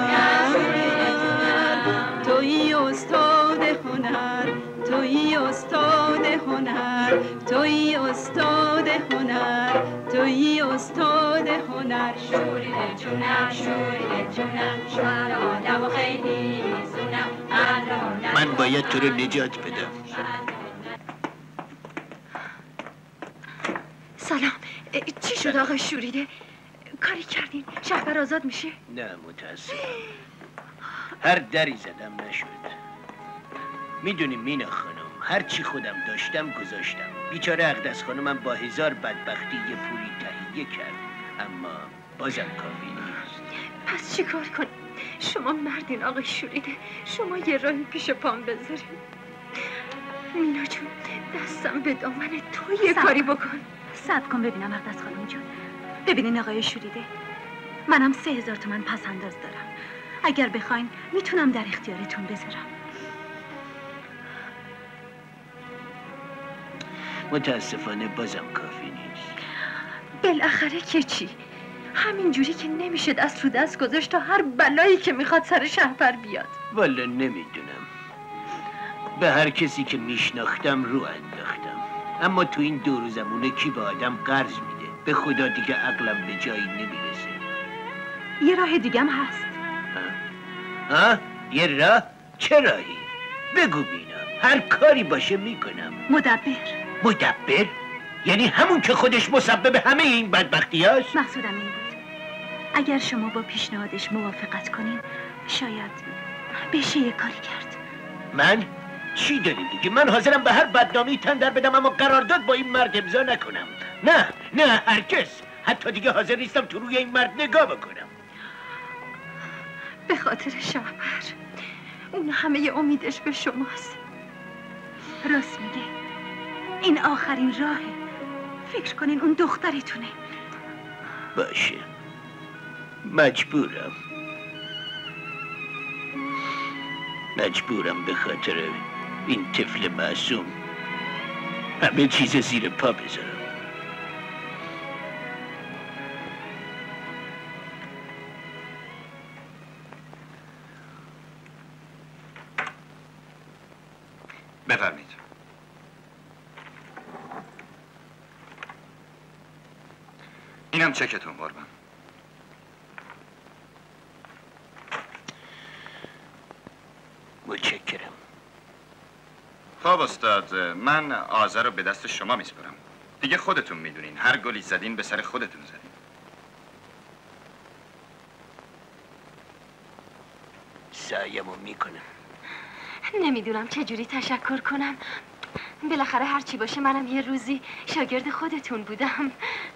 تویی استاد هنر، تویی استاد هنر، تویی استاد هنر، تویی استاد هنر. شوریده جونم، شوریده جونم، شوهر آدم و خیلی میزونم. من باید تو رو نجات بدم. سلام. چی شد آقای شوریده؟ کاری کردین؟ شهبر آزاد میشه؟ نه متاسفم، هر دری زدم نشد. میدونی مینا خانم، هر چی خودم داشتم گذاشتم. بیچاره اقدس خانمم با هزار بدبختی یه پولی تهیه کرد، اما بازم کافی نیست. پس چی کار کنیم؟ شما مردین آقای شوریده، شما یه راهی پیش پام بذارین. مینا جون، دستم به دامن تو یه کاری بکن. صبر کن ببینم اقدس خانم جون. ببینین آقای شوریده، منم 3000 تومن پس انداز دارم. اگر بخواین میتونم در اختیارتون بذارم. متاسفانه بازم کافی نیست. بالاخره که چی؟ همین جوری که نمیشه دست رو دست گذاشت تا هر بلایی که میخواد سر شهپر بیاد. والا نمیدونم، به هر کسی که میشناختم رو انداختم، اما تو این 2 روزمونه کی به آدم قرض میده؟ به خدا دیگه عقلم به جایی نمیرسه. یه راه دیگم هست. ها؟ یه راه؟ چه راهی؟ بگو بینم، هر کاری باشه میکنم. مدبر؟ یعنی همون که خودش مسبب همه این بدبختی هست؟ مقصودم این بود اگر شما با پیشنهادش موافقت کنین شاید بشه یه کاری کرد. من؟ چی داری دیگه؟ من حاضرم به هر بدنامی تن در بدم، اما قرارداد با این مرد امضا نکنم. نه هرگز. حتی دیگه حاضر نیستم تو روی این مرد نگاه بکنم. به خاطر شهپر، اون همه امیدش به شماست. راست میگه، این آخرین راهه. فکر کنین اون دخترتونه. باشه، مجبورم به خاطر این طفل معصوم همه چیز زیر پا بذارم. بفرمید. اینم چکتون قربان. متشکرم. خب استاد، من آذر رو به دست شما میسپرم. دیگه خودتون میدونین، هر گلی زدین به سر خودتون زدین. سعیمو میکنم. نمیدونم چجوری تشکر کنم. بالاخره هر چی باشه منم یه روزی شاگرد خودتون بودم.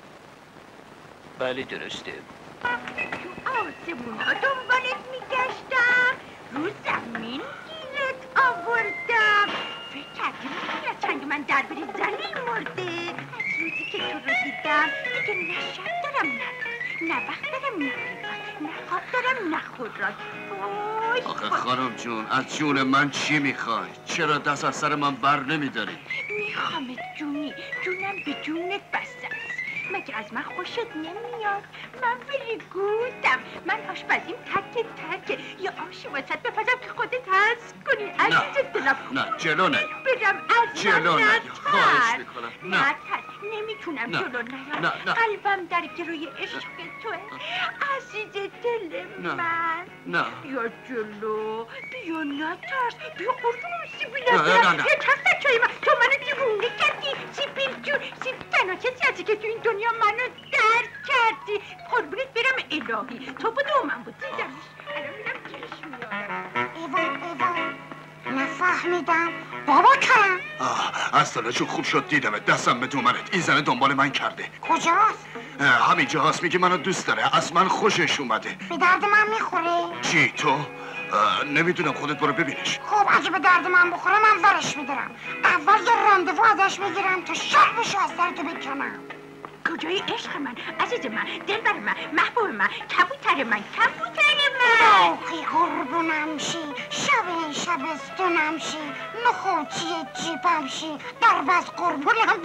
بله درسته. آسمون ها دنبالت میگشتم، رو زمین گیرت آوردم. فکر کردی میتونی از چنگ من در بری زلیل مرده. از روزی که تو رو دیدم دیگه نه شب دارم نه وقت دارم نه خواب دارم نه خودراک. آخه خانم جون، از جون من چی میخوای؟ چرا دست از سر من بر نمیداری؟ میخوامت جونی، جونم به جونت بسته است. مگه از من خوشت نمیاد؟ من ولیگوتم. من آشپزیم تکه یه آشی واسط بپزم که خودت هست کنی. عزیز دلم نه جلو نه برم از جلو من نه خواهش میکنم. نه نمیتونم جلو نیام. قلبم در گروی عشق توه عزیز دل من. نه بیا جلو، بیا نترس، بیا قربون سیبیل ندارم. بیا تخت چای من، تو منو دیوونه کردی سیبیل جون. تنها کسی هستی که تو این دنیا منو درک کردی. قربونت برم الهی، تو بود و من بود دیدمش. الان میرم جلوش میام. نفهمیدم بابا کرم. از چون خوب شد دیدمت، دستم به دومنت. این زنه دنبال من کرده. کجاست؟ همینجا هست. میگه منو دوست داره، از من خوشش اومده. به درد من میخوره؟ چی تو؟ نمیدونم، خودت برو ببینش. خب اگه به درد من بخوره من ورش میدارم. اول یه راندوو ازش میگیرم تا شب بشه از درد بکنم. کجای عشق من، عزیز من، دلبر من، محبوب من، کبوتر من، کبوتر من. آخی قربونم شی، شبستونم شی، نخوچی جیبم شی، در بس قربونم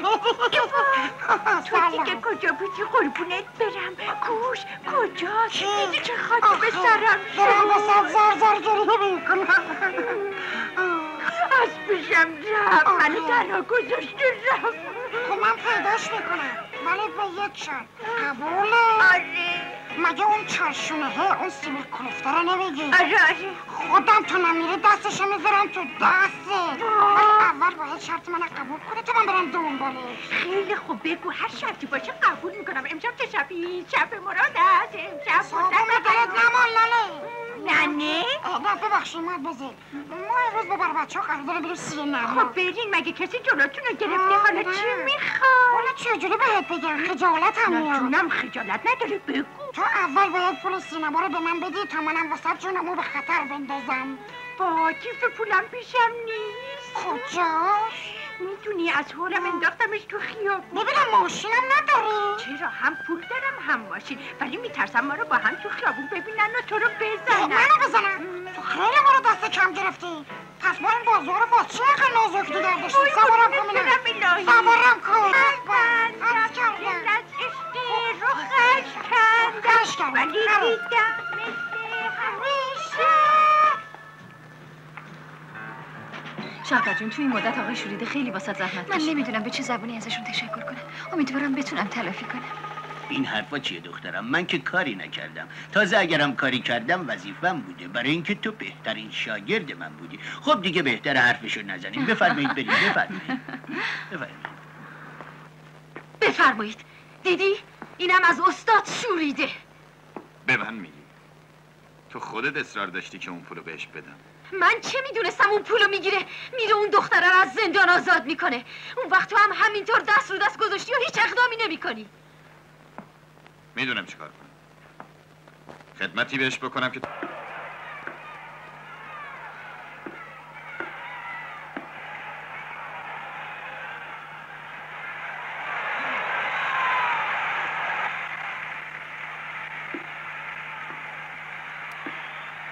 تو دیگه کجا بودی قربونت برم؟ کوش کجاست؟ دیدی چه خاکی به سرم شد؟ دارم به سر زار گریه میکنم. از پیشم رفت، منو تنها گذاشت رفت. خب من پیداش میکنم ولی به یک شرط. قبوله؟ آره. مگه اون چرشونه اون سیبیل کلفته رو نمیگی؟ آره خودم تا نمیره دستشو میذارم تو دسته. اول باید شرط من قبول کنه تا من برم دنباله. خیلی خوب بگو، هر شرطی باشه قبول میکنم. امشب چه شبی؟ شب مراد است. امشب صابون دلت نمال ننه. ننه؟ نه ببخشید ماد بزید. ما امروز با بر بچه ها قرار داریم بریم سینه نما. خب برین، مگه کسی جلوتون رو گرفته؟ حالا چی میخواد؟ حالا چجوری بهت بگم؟ خجالت هم میاد. جونم خجالت نداره، بگو. تو اول باید پول سینما رو به من بدی تا منم واسه جونمو به خطر بندازم. با کیف پولم پیشم نیست. کجاست؟ میدونی از حولم انداختمش تو خیابون. ببینم ماشینم نداری؟ چرا، هم پول دارم هم ماشین، ولی میترسم ما رو با هم تو خیابون ببینن و تو رو بزنن. منو بزنن؟ تو خیلی ما رو دست کم گرفتی. پس ما این بازوها رو با چه اقل نازک دیگر داشتیم؟ سوارم کن منم. سوارم کن. از کردم از عشقی رو خش کردم ولی دیدم مثل همیشه. شهبر جون، تو این مدت آقای شوریده خیلی واسط زحمت من کشید. نمیدونم به چه زبونی ازشون تشکر کنم. امیدوارم بتونم تلافی کنم. این حرفا چیه دخترم؟ من که کاری نکردم. تازه اگرم کاری کردم وظیفه‌م بوده، برای اینکه تو بهترین شاگرد من بودی. خب دیگه بهتر حرفشو نزنیم. بفرمایید بریم. بفرمایید. دیدی؟ اینم از استاد شوریده. به من میگی تو خودت اصرار داشتی که اون پولو بهش بدم. من چه میدونستم اون پولو میگیره میره اون دختره رو از زندان آزاد میکنه. اون وقت تو هم همینطور دست رو دست گذاشتی و هیچ اقدامی نمیکنی. میدونم چیکار کنم. خدمتی بهش بکنم که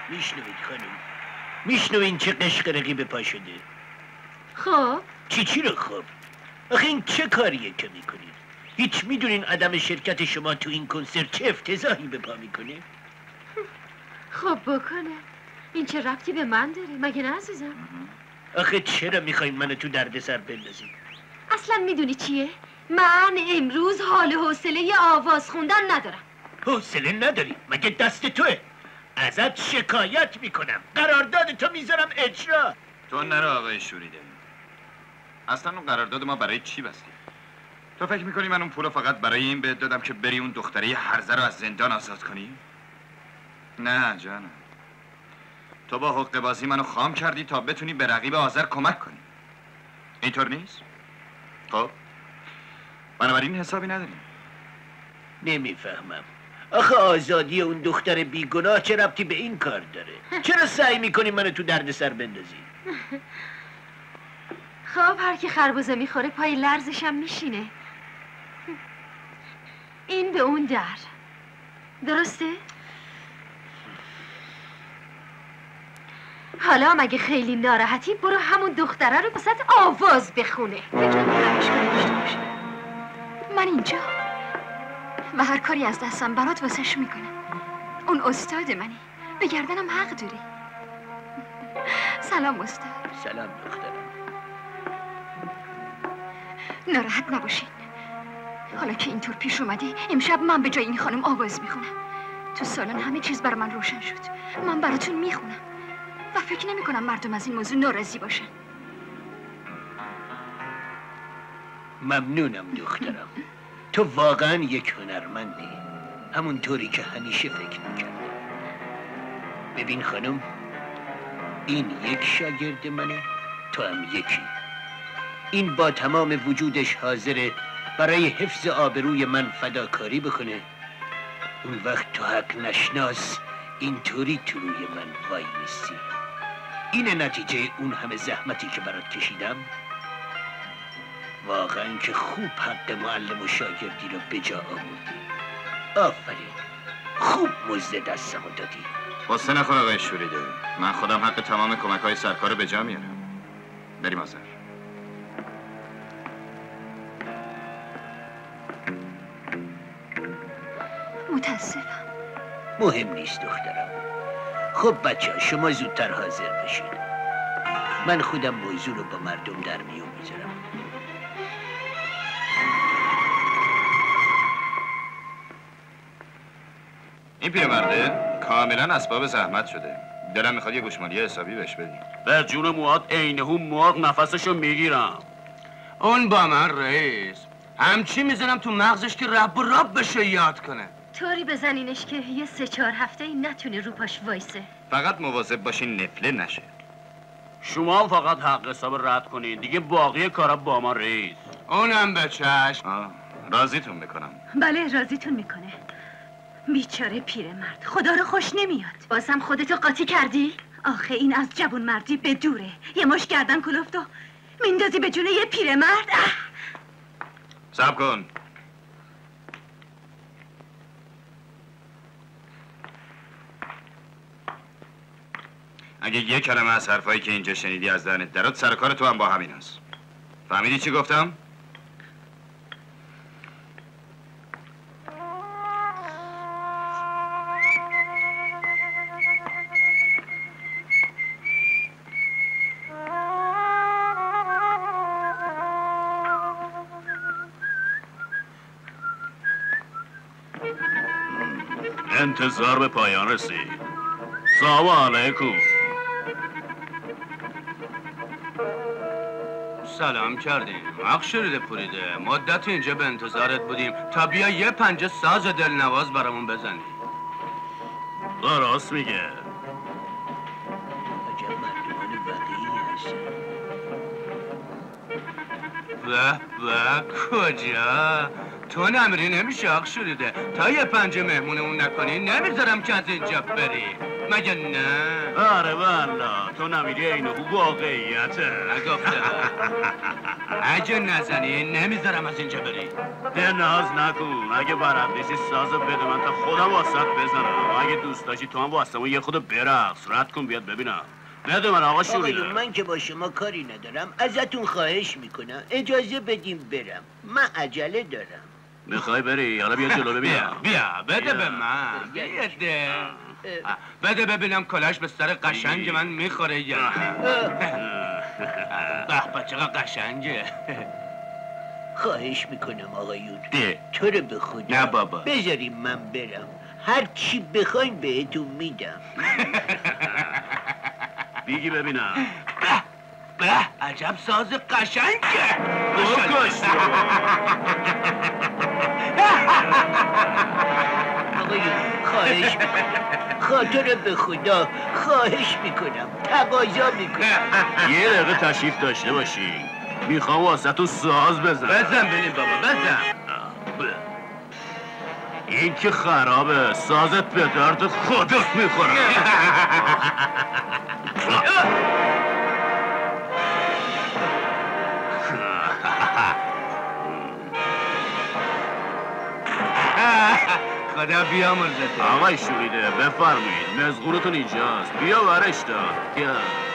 میشنوید خانم؟ میشنوین چه قشقرقی به پا شده؟ خب چی رو خب؟ آخه این چه کاریه که میکنید؟ هیچ میدونین عدم شرکت شما تو این کنسرت چه افتضاحی به پا میکنه؟ خب بکنه. این چه ربطی به من داره؟ مگه نه عزیزم؟ آخه چرا میخواین منو تو دردسر بندازین؟ اصلا میدونی چیه؟ من امروز حال و حوصله آواز خوندن ندارم. حوصله نداری؟ مگه دست توه؟ ازت شکایت میکنم. قرارداد تو میذارم اجرا. تو نرو آقای شوریده. اصلا اون قرارداد ما برای چی بستیم؟ تو فکر میکنی من اون پولو فقط برای این بهت دادم که بری اون دختره هرزه رو از زندان آزاد کنی؟ نه جانم. تو با حقه بازی منو خام کردی تا بتونی به رقیب آذر کمک کنی. اینطور نیست؟ خب بنابراین حسابی نداریم. نمیفهمم. آخه آزادی اون دختر بیگناه چه ربطی به این کار داره؟ چرا سعی میکنی منو تو دردسر بندازی؟ خب هر کی خربزه میخوره پای لرزشم میشینه. این به اون در درسته؟ حالا مگه خیلی ناراحتی برو همون دختره رو واسه آواز بخونه. من اینجا و هر کاری از دستم برات واسش میکنم. اون استاد منی، به گردنم حق داری. سلام استاد. سلام دخترم. ناراحت نباشین. حالا که اینطور پیش اومده امشب من به جای این خانم آواز میخونم. تو سالن همه چیز بر من روشن شد. من براتون میخونم و فکر نمی کنم مردم از این موضوع ناراضی باشن. ممنونم دخترم. تو واقعا یک هنرمندی، همون طوری که همیشه فکر میکردم. ببین خانم، این یک شاگرد منه، تو هم یکی. این با تمام وجودش حاضره برای حفظ آبروی من فداکاری بکنه. اون وقت تو حق نشناس اینطوری تو روی من وای میستی. اینه نتیجه اون همه زحمتی که برات کشیدم. واقعا که خوب حق معلم و شاگردی رو به جا آوردی. آفرین، خوب مزد دستمو دادی. قصه نخور آقای شوریده. من خودم حق تمام کمک‌های سرکار رو به جا میارم. بریم آذر. متاسفم. مهم نیست دخترم. خب بچه شما زودتر حاضر بشید. من خودم موضوع رو با مردم در میون میذارم. این پیرمرده کاملا اسباب زحمت شده. دلم میخواد یه گوشمالی حسابی بهش بدیم. به جون موات عینهو مرغ نفسشو میگیرم. اون با من رئیس همچی میزنم تو مغزش که رب و رب بشه یاد کنه. طوری بزنینش که یه 3-4 هفته ای نتونه رو پاش وایسه. فقط مواظب باشین نفله نشه. شما فقط حق حساب رد کنین دیگه، باقی کارا با ما رئیس. اونم به چشم. راضیتون میکنم. بله راضیتون میکنه. بیچاره پیرمرد خدا رو خوش نمیاد. بازم خودتو قاطی کردی؟ آخه این از جوون مردی به دوره. یه مش گردن کلفت و میندازی به جون یه پیرمرد. صبر کن. اگه یه کلمه از حرفایی که اینجا شنیدی از دهنت درات، سر کار تو هم با همین هست. فهمیدی چی گفتم؟ انتظار به پایان رسید. سلام علیکم. سلام کردیم. حق شریده پوریده. مدت اینجا به انتظارت بودیم تا بیا یه پنجه ساز دلنواز برامون بزنی. درست میگه. عجب مردمان وقیعی هستن. به کجا؟ تو نمیری نمیشه حق شریده. تا یه پنجه مهمونمون نکنی نمیذارم که از اینجا بری. مگه نه؟ آره والا تو نمیدی اینو واقعیته. نگفتم اگه نزنی نمیذارم از اینجا بری. ده ناز نکن، اگه برد نیستی سازو بده من تا خودم واسط بزنم. اگه دوست داشتی تو هم واسمون یه خود برقص رد کن بیاد ببینم. بده من آقا شوریده. من که با شما کاری ندارم، ازتون خواهش میکنم اجازه بدیم برم، من عجله دارم. میخوای بری؟ حالا بیا جلو ببینم. بیا بده به من. بده بده ببینم کلاش به سر قشنگ من میخوره یا به چقدر قشنگه. خواهش میکنم آقایون تو رو به خدا نه بابا بذاریم من برم، هر چی بخواین بهتون میدم. بیگی ببینم. به عجب ساز قشنگه. آقایون خواهش میکنم، خاطر به خدا خواهش میکنم، تقاضا میکنم. یه دقیقه تشریف داشته باشی، میخوام واسه تو ساز بزن. بزن ببین بابا بزن. این که خرابه، سازت به درد خودت میخوره. خدا بیامرزته. آقای شوریده بفرمایید، مزغورتون اینجاست. بیا ورش دار. بیا.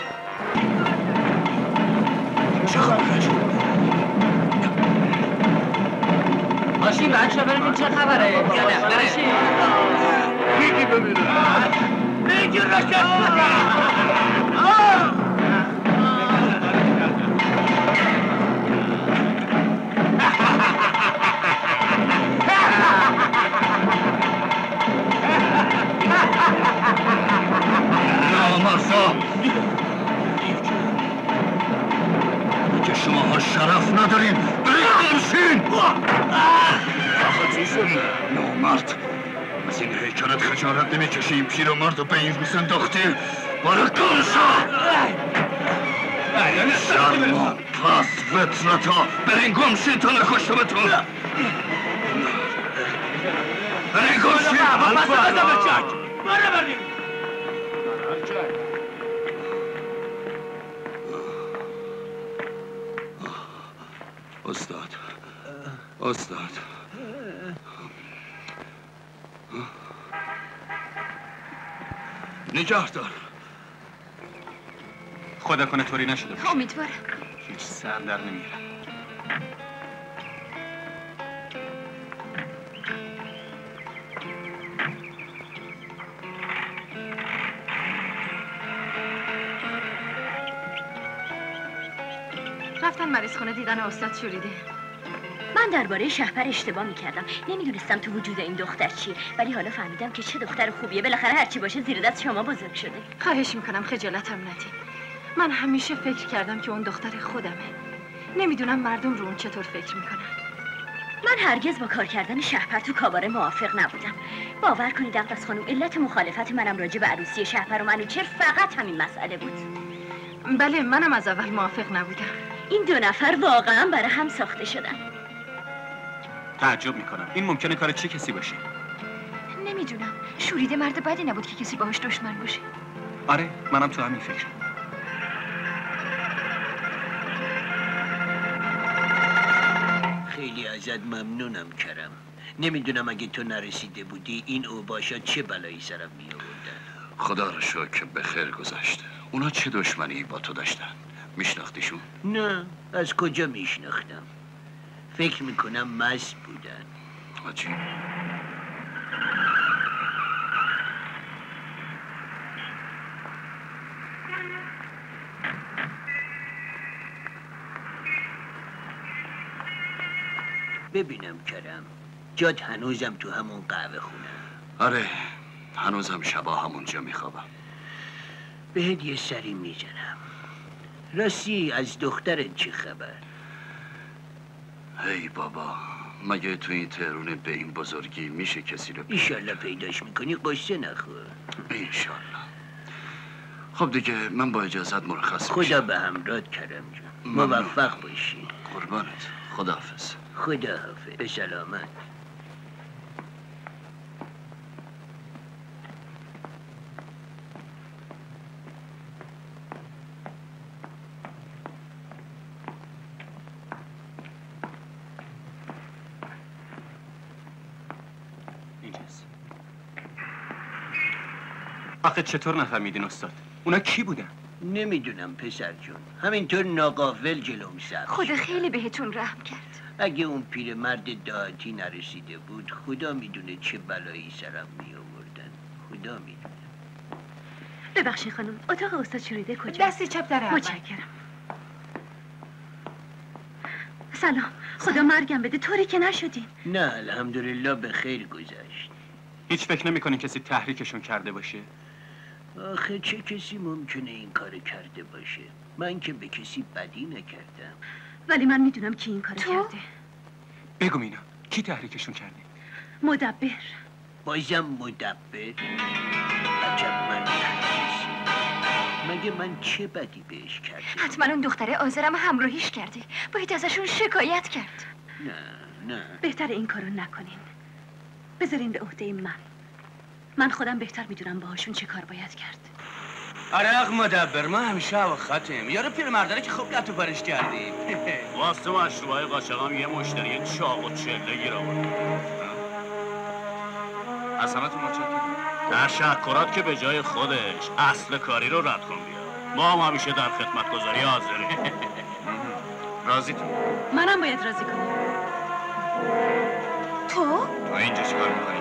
چه خبره؟ ماشین بچه ببینید چه خبره. ماشین بیگی ببینم. بیگی رشد نامرزا که شماها شرف ندارین برید برشین. آخه چی شده؟ نامرد از این هیکلت خجالت نمیکشی این پیر و مرد و به این روز انداختی. برو گم شو. شرما پس فطرتا برین گم شین تا نکشته بتون. برین گم شین. برو بریم. استاد نگه دار. خدا کنه طوری نشده باشه. امیدوارم. هیچ سر در نمیره. رفتن مریض خونه دیدن استاد شوریده. من درباره شهپر اشتباه میکردم، نمیدونستم تو وجود این دختر چیه، ولی حالا فهمیدم که چه دختر خوبیه. بالاخره هرچی باشه زیر دست شما بزرگ شده. خواهش میکنم خجالتم ندین. من همیشه فکر کردم که اون دختر خودمه. نمیدونم مردم رو اون چطور فکر میکنن. من هرگز با کار کردن شهپر تو کاباره موافق نبودم. باور کنید اقدس خانم، علت مخالفت منم راجع به عروسی شهپر و منوچهر فقط همین مسئله بود. بله منم از اول موافق نبودم. این دو نفر واقعا برای هم ساخته شدن. تعجب میکنم، این ممکنه کار چه کسی باشه؟ نمیدونم، شوریده مرد بدی نبود که کسی باهاش دشمن باشه. آره منم تو همین فکرم. خیلی ازت ممنونم کرم. نمیدونم اگه تو نرسیده بودی این اوباشا چه بلایی سرم می آوردن. خدا رو شکر به خیر گذشته. اونا چه دشمنی با تو داشتن؟ میشناختیشون؟ نه، از کجا میشناختم؟ فکر میکنم مست بودن. عجیب. ببینم کرم، جات هنوزم تو همون قهوه خونه؟ آره، هنوزم شبا همونجا میخوابم. بهت یه سری میزنم. راستی از دخترت چه خبر؟ هی بابا، مگه تو این تهرون به این بزرگی میشه کسی رو ایشالله پیداش میکنی قصه نخور. ایشالله. خب دیگه من با اجازت مرخص میشم. خدا به همراهت کرم جان. موفق باشی. قربانت. خداحافظ. خداحافظ. به سلامت. آخه چطور نفهمیدین استاد؟ اونا کی بودن؟ نمیدونم پسر جون، همینطور ناقافل جلوم سبز خدا خیلی بهتون رحم کرد. اگه اون پیرمرد دهاتی نرسیده بود خدا میدونه چه بلایی سرم می آوردن. خدا میدونه. ببخشید خانم، اتاق استاد شوریده کجاست؟ دستی چپ در اول. متشکرم. سلام، خدا مرگم بده، طوری که نشدین. نه الحمدلله به خیر گذشت. هیچ فکر نمی‌کنین کسی تحریکشون کرده باشه؟ آخه چه کسی ممکنه این کار کرده باشه؟ من که به کسی بدی نکردم. ولی من میدونم کی این کار کرده. بگو مینا، کی تحریکشون کرده؟ مدبر. بازم مدبر؟ عجب من مگه من چه بدی بهش کردم؟ حتما اون دختره آذرم همراهیش کرده. باید ازشون شکایت کرد. نه بهتر این کارو نکنین. بذارین به عهده من خودم بهتر میدونم باهاشون چه کار باید کرد. آره مدبر، ما همیشه هوا خطیم. یارو پیرمرداره که خوب لطو پرش کردیم. واسه مشروبای قاچاقم یه مشتری چاق و چله گیر آورد. حسنات متشکرم. تشکرات که به جای خودش اصل کاری رو رد کن بیا. ما هم همیشه در خدمتگزاری حاضریم. راضیتون؟ منم باید راضی کنم. تو اینجا چیکار می‌کنی؟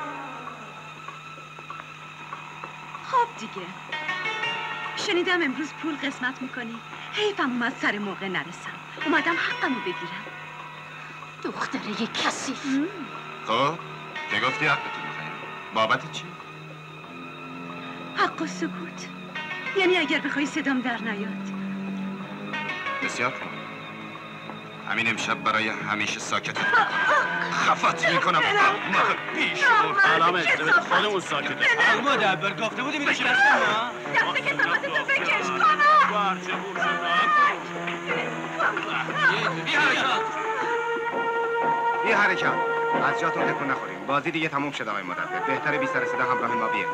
خب دیگه شنیدم امروز پول قسمت میکنی. حیفم اومد سر موقع نرسم. اومدم حقمو بگیرم. دختره یه کثیف. خب که گفتی حقتون می‌خوایم. بابت چی؟ حق و سکوت. یعنی اگر بخوای صدام در نیاد. بسیار خوب. همین امشب برای همیشه ساکت خفت میکنم. پیش علامه ازدبت خودمون ساکته. مدبر گفته بودی میره شرسته ها؟ دست کسافت تو بکش کنم. بی حرکت. از جاتون تکون نخوریم. بازی دیگه تموم شده آقای مدبر. بهتره بی سر صدا همراه ما بیاین.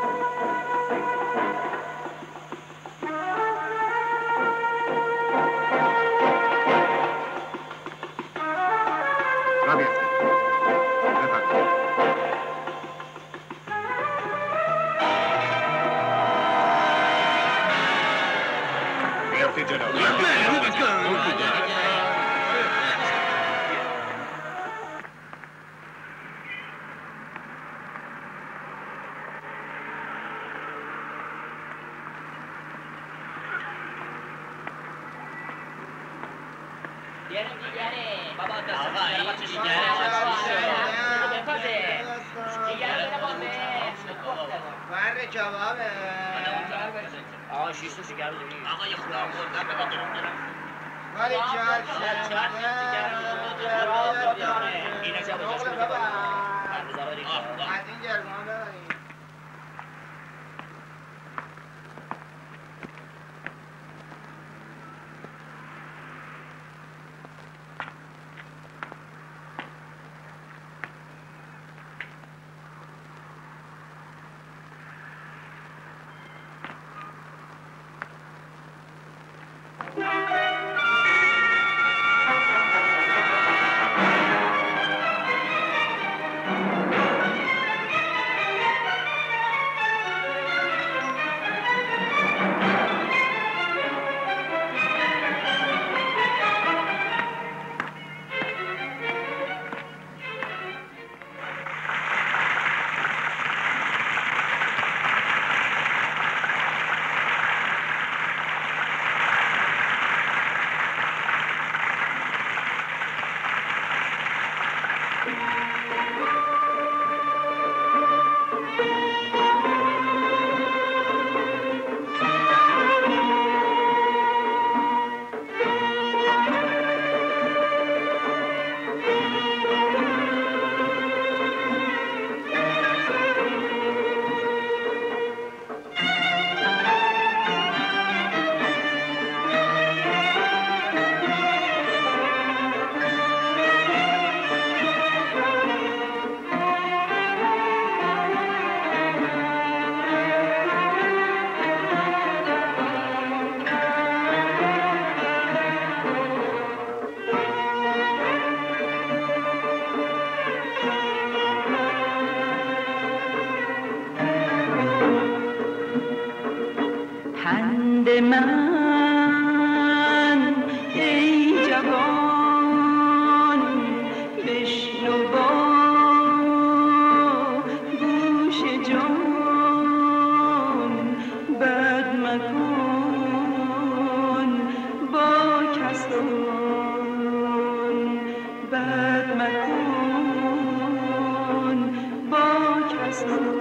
را بیفتید. بفرمایید. بیفتید جلو. جوابه آقا شیش تا شکر بدونی آقا یه خدا خوردن به بدونم ولی چهار شکر اینا جا بجاش بده از این جرمان ببریم پند من ای جوان بشنو با گوش جان بد مکن با کسان بد مکن با کسان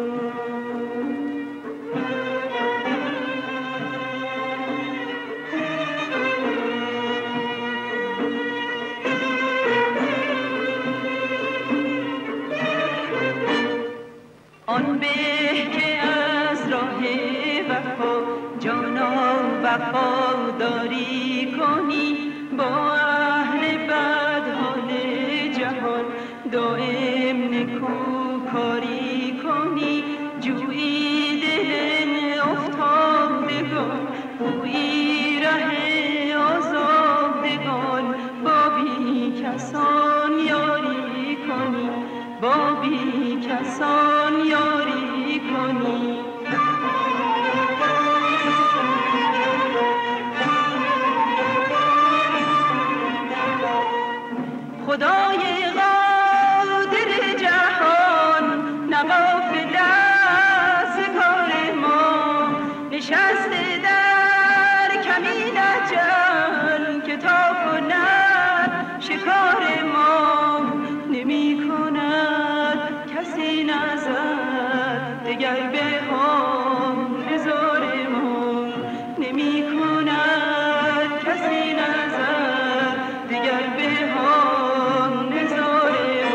آن به که از راه وفا جانا وفاداری کنی با اهل بدحال جهان دائم نکوکاری کنی جویی دل افتادگان گویی ره آزادگان با بی کسان یاری کنی با بی کسان یاری کنی خدای قادر جهان نغافل از کار ما نشسته در کمین اجل که تا کند شکار ما نمی کند کسی نظر دگر به هم نزار ما نمی کند کسی نظر دگر به هم نزار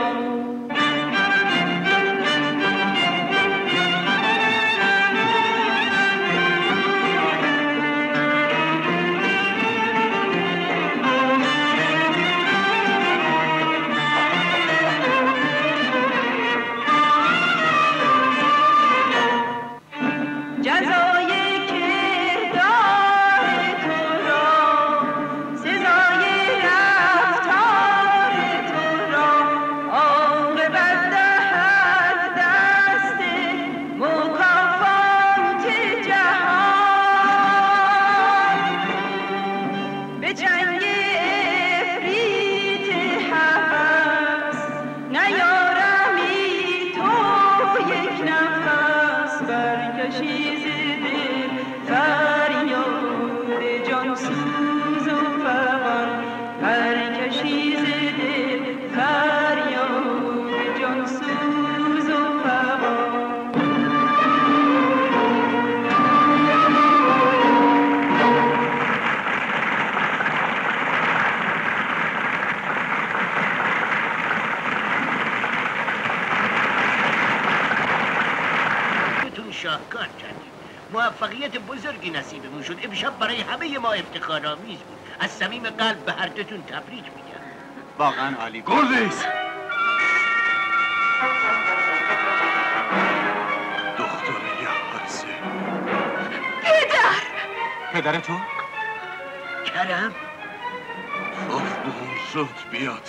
موفقیت بزرگی نصیبمون شد. امشب برای همه ما افتخارآمیز بود. از صمیم قلب به هر دوتون تبریک میگم. واقعا عالی بود. گردیز دختره حدسه. پدر تو؟ کرم اون زود بیاد.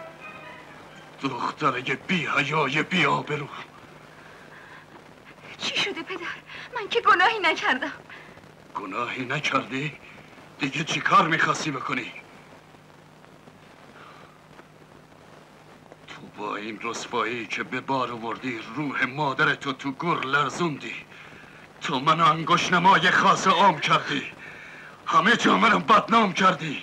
دختره بی حیای بی آبرو. چی شده پدر؟ من که گناهی نکردم. گناهی نکردی؟ دیگه چی کار میخواستی بکنی؟ تو با این رسوایی که به بار آوردی روح مادرتو تو گر لرزوندی. تو منو انگشت نمای خاص عام کردی. همه جا منو بدنام کردی.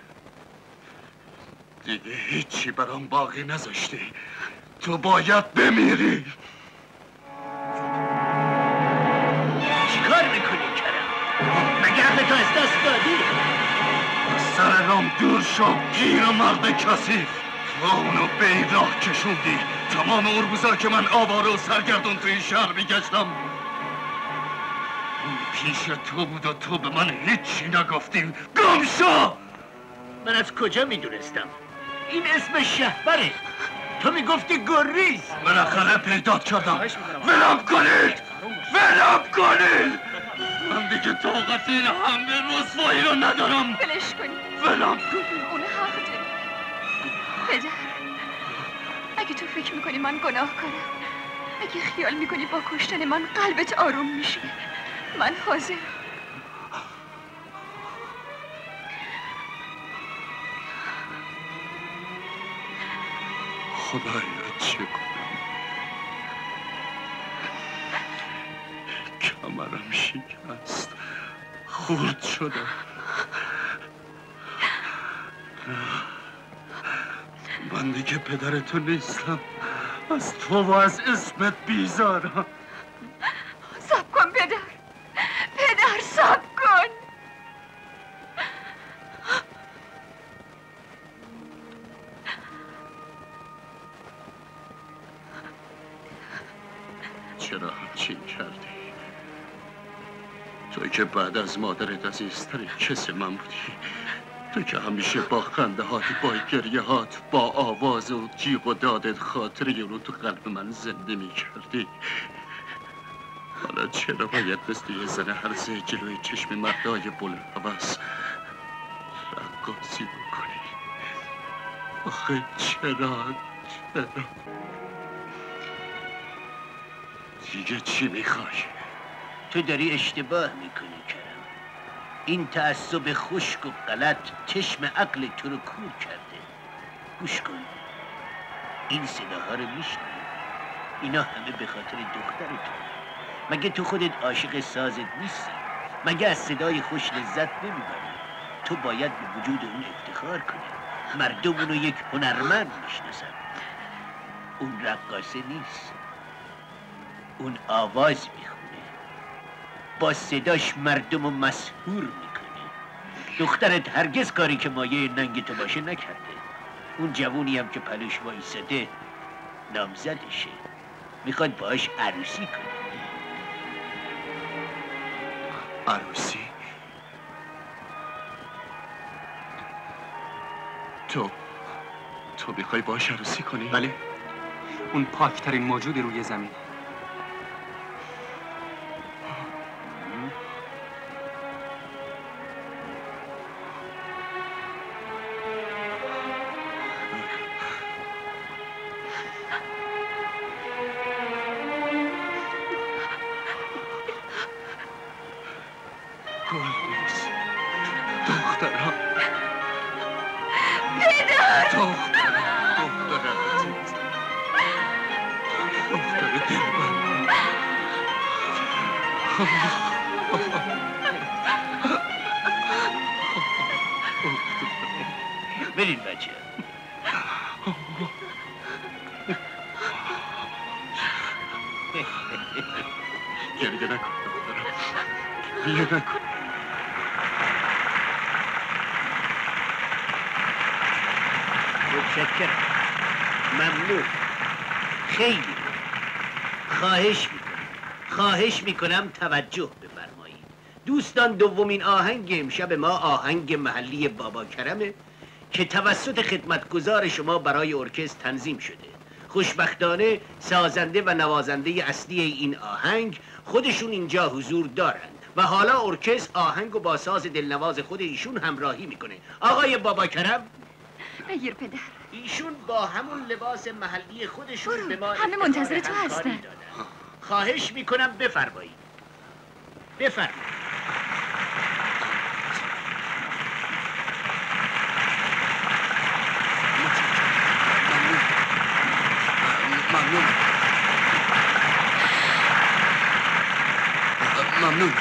دیگه هیچی برام باقی نذاشتی. تو باید بمیری. چیکار میکنی کرم؟ مگه عقلتو از دست دادی؟ سر رام دور شو گیر و مرد کثیف. و اونو به راه کشوندی. تمام اربوزا که من آواره و سرگردون تو این شهر میگشتم اون پیش تو بود و تو به من هیچی نگفتی. گم شو! من از کجا میدونستم؟ این اسم شهبره. تو میگفتی گریز. بالاخره پیدات کردم. ولم کنید! ولم کنید! من دیگه طاقت این همه رسوایی رو ندارم. ولش کنید. ولم کنید. اون حق داری. پدر اگه تو فکر میکنی من گناه کنم، اگه خیال میکنی با کشتن من قلبت آروم میشه، من حاضرم. خدایا چه کنم؟ کمرم شکست، خورد شدم. من دیگه پدر تو نیستم، از تو و از اسمت بیزارم. صبر کن پدر، پدر صبر کن. چرا همچین کردی؟ توی که بعد از مادرت عزیزترین کس من بودی، تو که همیشه با خنده هات، با گریه هات، با آواز و جیغ و دادت خاطره رو تو قلب من زنده می کردی. حالا چرا باید مثل یه زن هرزه جلوی چشم مردای بلندهوس رقاصی بکنی؟ آخه چرا؟ دیگه چی میخوای؟ تو داری اشتباه میکنی کرم. این تعصب خشک و غلط چشم عقل تو رو کور کرده. گوش کن، این صداها رو میشنوی؟ اینا همه به خاطر دختر تو. مگه تو خودت عاشق سازت نیستی؟ مگه از صدای خوش لذت نمیبری؟ تو باید به وجود اون افتخار کنی. مردم اونو یک هنرمند میشناسن. اون رقاصه نیست، اون آواز میخونه، با صداش مردم رو مسحور میکنه. دخترت هرگز کاری که مایه ننگ تو باشه نکرده. اون جوونی هم که پلوش وایساده نامزدشه، میخواد باهاش عروسی کنه. عروسی؟ تو میخوای باهاش عروسی کنی؟ بله، اون پاکترین موجود روی زمین. گلریز دخترم، پدر، دختر عزیز، دختر دلبرم. برین بچه. گریه نکن دخترم، گریه نکن. متشکرم، ممنون، خیلی خواهش میکنم توجه بفرمایید. دوستان، دومین آهنگ امشب ما آهنگ محلی بابا کرمه که توسط خدمتگزار شما برای ارکستر تنظیم شده. خوشبختانه سازنده و نوازنده اصلی این آهنگ خودشون اینجا حضور دارند و حالا ارکستر آهنگ و با ساز دلنواز خود ایشون همراهی میکنه. آقای بابا کرم، بگیر پدر. ایشون با همون لباس محلی خودشون به ما همه منتظر تو هستن. خواهش میکنم بفرمایید. بفرمایید. ممنون.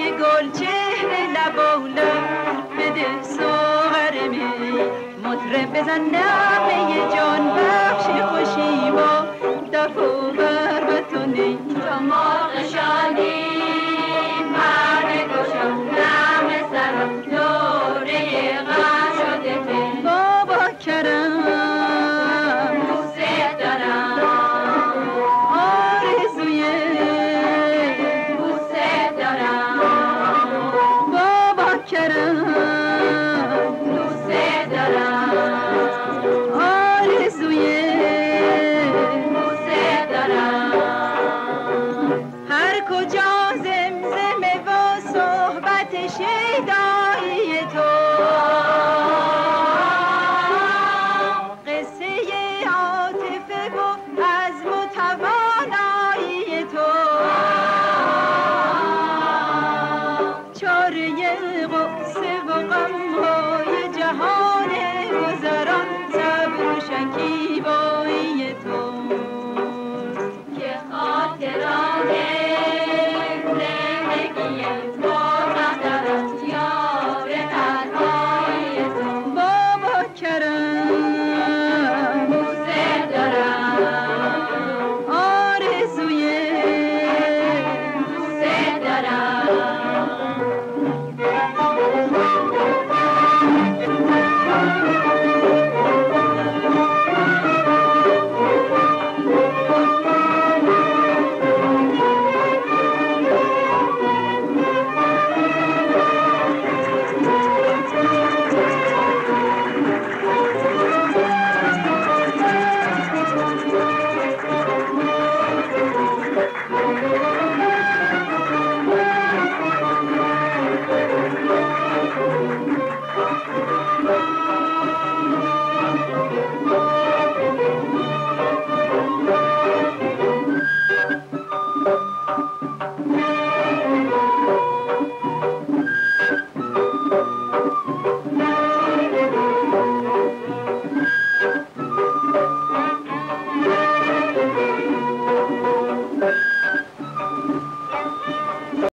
گل چهره لباله بده ساغر می مطرب بزن نغمه جان بخش خوشی با دف و بربتونه تا مرغ شادی پرده گشا نغمه سر دوره غم شده ته بابا کرم دوست دارم آرزوی دوست دارم بابا کرم دوست دارم آرزوی دوست دارم هر کجا زمزمه و صحبت شیدا